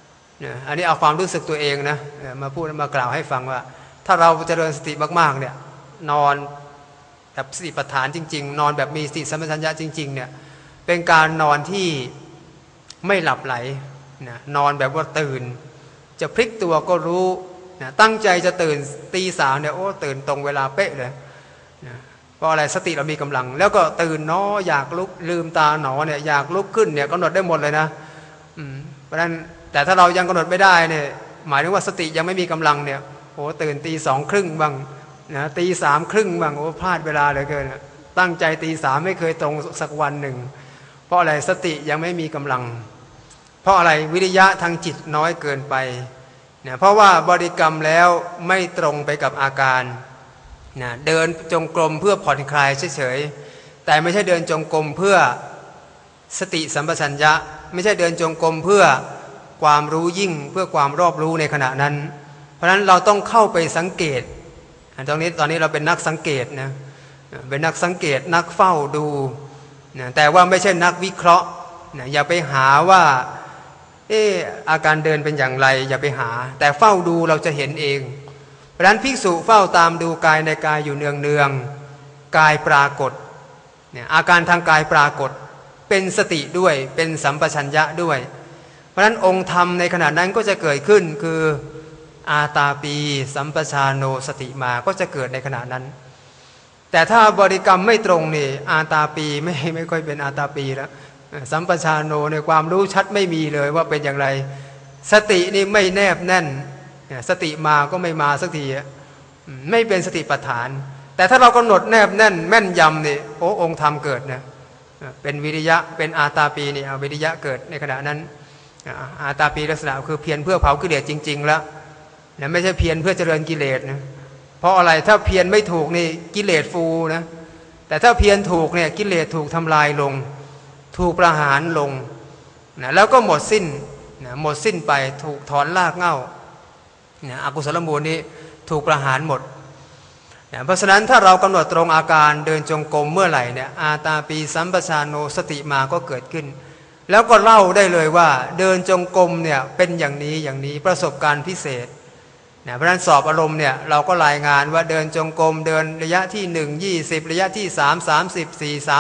อันนี้เอาความรู้สึกตัวเองนะมาพูดมากล่าวให้ฟังว่าถ้าเราเจริญสติมากๆเนี่ยนอนแบบสติปัฏฐานจริงๆนอนแบบมีสติสัมปชัญญะจริงๆเนี่ยเป็นการนอนที่ไม่หลับไหลนะนอนแบบว่าตื่นจะพลิกตัวก็รู้นะตั้งใจจะตื่นตีสามเนี่ยโอ้ตื่นตรงเวลาเป๊ะเลยนะเพราะอะไรสติเรามีกำลังแล้วก็ตื่นเนาะอยากลุกลืมตาหนอเนี่ยอยากลุกขึ้นเนี่ยกำหนดได้หมดเลยนะเพราะฉะนั้นแต่ถ้าเรายังกำหนดไม่ได้เนี่ยหมายถึงว่าสติยังไม่มีกำลังเนี่ยโอ้ตื่นตีสองครึ่งบ้างนะตีสามครึ่งบ้างโอ้พลาดเวลาเหลือเกินตั้งใจตีสามไม่เคยตรงสักวันหนึ่งเพราะอะไรสติยังไม่มีกำลังเพราะอะไรวิริยะทางจิตน้อยเกินไปนะเพราะว่าบริกรรมแล้วไม่ตรงไปกับอาการนะเดินจงกรมเพื่อผ่อนคลายเฉยๆแต่ไม่ใช่เดินจงกรมเพื่อสติสัมปชัญญะไม่ใช่เดินจงกรมเพื่อความรู้ยิ่งเพื่อความรอบรู้ในขณะนั้นเพราะฉะนั้นเราต้องเข้าไปสังเกตตอนนี้เราเป็นนักสังเกตนะเป็นนักสังเกตนักเฝ้าดูนะแต่ว่าไม่ใช่นักวิเคราะห์นะอย่าไปหาว่าอาการเดินเป็นอย่างไรอย่าไปหาแต่เฝ้าดูเราจะเห็นเองเพราะฉะนั้นภิกษุเฝ้าตามดูกายในกายอยู่เนืองๆกายปรากฏเนี่ยอาการทางกายปรากฏเป็นสติด้วยเป็นสัมปชัญญะด้วยเพราะฉะนั้นองค์ธรรมในขณะนั้นก็จะเกิดขึ้นคืออาตาปีสัมปชาโนสติมาก็จะเกิดในขณะนั้นแต่ถ้าบริกรรมไม่ตรงนี่อาตาปีไม่ค่อยเป็นอาตาปีแล้วสัมปชาโนในความรู้ชัดไม่มีเลยว่าเป็นอย่างไรสตินี่ไม่แนบแน่นสติมาก็ไม่มาสักทีไม่เป็นสติปัฏฐานแต่ถ้าเรากำหนดแนบแน่นแม่นยำนี่โอ้องค์ธรรมเกิดนะเป็นวิริยะเป็นอาตาปีนี่วิริยะเกิดในขณะนั้นอาตาปีลักษณะคือเพียรเพื่อเผากิเลสจริงๆแล้วนะไม่ใช่เพียรเพื่อเจริญกิเลสนะเพราะอะไรถ้าเพียรไม่ถูกนี่กิเลสฟูนะแต่ถ้าเพียรถูกเนี่ยกิเลสถูกทำลายลงถูกประหารลงนะแล้วก็หมดสิ้นนะหมดสิ้นไปถูกถอนรากเหง้านะอกุศลมูลนี้ถูกประหารหมดนะเพราะฉะนั้นถ้าเรากำหนดตรงอาการเดินจงกรมเมื่อไหร่เนี่ยอาตาปีสัมปชาโนสติมาก็เกิดขึ้นแล้วก็เล่าได้เลยว่าเดินจงกรมเนี่ยเป็นอย่างนี้อย่างนี้ประสบการณ์พิเศษนะเพราะฉะนั้นสอบอารมณ์เนี่ยเราก็รายงานว่าเดินจงกรมเดินระยะที่1 20ระยะที่3 30 4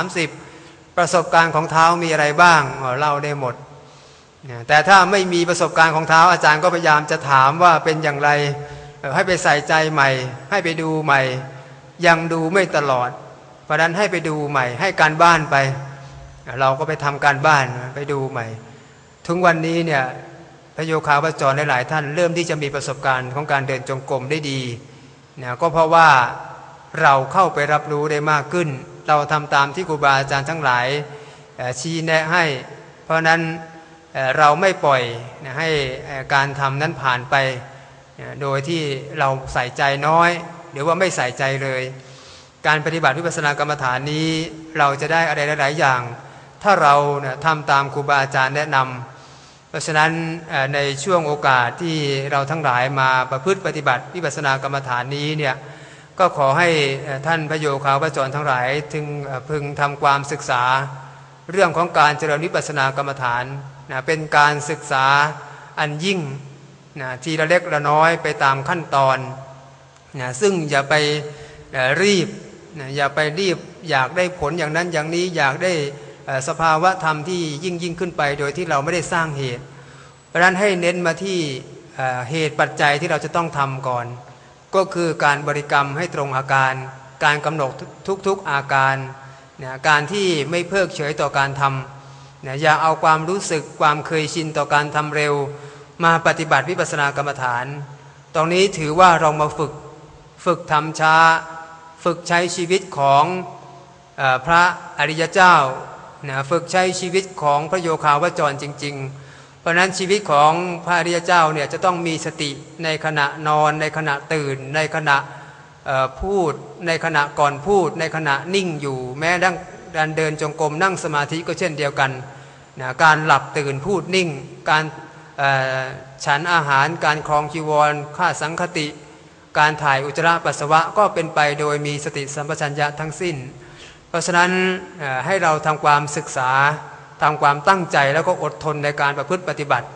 30ประสบการณ์ของเท้ามีอะไรบ้างเล่าได้หมดแต่ถ้าไม่มีประสบการณ์ของเท้าอาจารย์ก็พยายามจะถามว่าเป็นอย่างไรให้ไปใส่ใจใหม่ให้ไปดูใหม่ยังดูไม่ตลอดเพราะนั้นให้ไปดูใหม่ให้การบ้านไปเราก็ไปทำการบ้านไปดูใหม่ถึงวันนี้เนี่ยพระโยคาวจรหลายๆท่านเริ่มที่จะมีประสบการณ์ของการเดินจงกรมได้ดีนะก็เพราะว่าเราเข้าไปรับรู้ได้มากขึ้นเราทำตามที่ครูบาอาจารย์ทั้งหลายชี้แนะให้เพราะนั้นเราไม่ปล่อยให้การทำนั้นผ่านไปโดยที่เราใส่ใจน้อยหรือว่าไม่ใส่ใจเลยการปฏิบัติวิปัสสนากรรมฐานนี้เราจะได้อะไรหลายๆอย่างถ้าเราทำตามครูบาอาจารย์แนะนำเพราะฉะนั้นในช่วงโอกาสที่เราทั้งหลายมาประพฤติปฏิบัติวิปัสสนากรรมฐานนี้เนี่ยก็ขอให้ท่านพระโยคาวจรทั้งหลายพึงทำความศึกษาเรื่องของการเจริญวิปัสสนากรรมฐานเป็นการศึกษาอันยิ่งทีละเล็กละน้อยไปตามขั้นตอนซึ่งอย่าไปรีบอย่าไปรีบอยากได้ผลอย่างนั้นอย่างนี้อยากได้สภาวะธรรมที่ยิ่งขึ้นไปโดยที่เราไม่ได้สร้างเหตุเพราะฉะนั้นให้เน้นมาที่เหตุปัจจัยที่เราจะต้องทำก่อนก็คือการบริกรรมให้ตรงอาการการกำหนดทุกๆอาการการที่ไม่เพิกเฉยต่อการทำอย่าเอาความรู้สึกความเคยชินต่อการทำเร็วมาปฏิบัติวิปัสสนากรรมฐานตรงนี้ถือว่าเรามาฝึกทำช้าฝึกใช้ชีวิตของพระอริยเจ้าฝึกใช้ชีวิตของพระโยคาวจรจริงๆเพราะนั้นชีวิตของพระอริยเจ้าเนี่ยจะต้องมีสติในขณะนอนในขณะตื่นในขณะพูดในขณะก่อนพูดในขณะนิ่งอยู่แม้การเดินจงกรมนั่งสมาธิก็เช่นเดียวกันการหลับตื่นพูดนิ่งการฉันอาหารการครองจีวรฆ่าสังคติการถ่ายอุจจาระปัสสาวะก็เป็นไปโดยมีสติสัมปชัญญะทั้งสิ้นเพราะฉะนั้นให้เราทำความศึกษาทำความตั้งใจแล้วก็อดทนในการประพฤติปฏิบัติ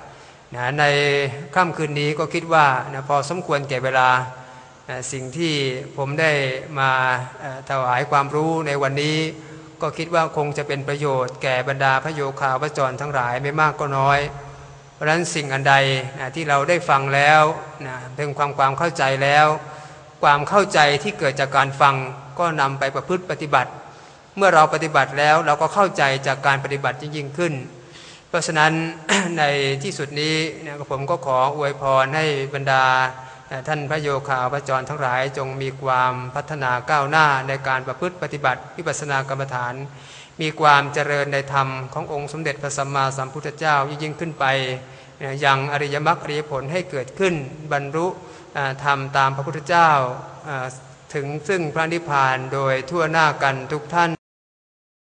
ในค่ำคืนนี้ก็คิดว่าพอสมควรแก่เวลาสิ่งที่ผมได้มาถวายความรู้ในวันนี้ก็คิดว่าคงจะเป็นประโยชน์แก่บรรดาพระโยคาวจรทั้งหลายไม่มากก็น้อยเพราะฉะนั้นสิ่งอันใดที่เราได้ฟังแล้วเรื่องความเข้าใจแล้วความเข้าใจที่เกิดจากการฟังก็นำไปประพฤติปฏิบัติเมื่อเราปฏิบัติแล้วเราก็เข้าใจจากการปฏิบัติยิ่งขึ้นเพราะฉะนั้น ในที่สุดนี้ผมก็ขออวยพรให้บรรดาท่านพระโยคาวจรทั้งหลายจงมีความพัฒนาก้าวหน้าในการประพฤติปฏิบัติวิปัสสนากรรมฐานมีความเจริญในธรรมขององค์สมเด็จพระสัมมาสัมพุทธเจ้ายิ่งขึ้นไปยังอริยมรรคอริยผลให้เกิดขึ้นบรรลุธรรมตามพระพุทธเจ้าถึงซึ่งพระนิพพานโดยทั่วหน้ากันทุกท่าน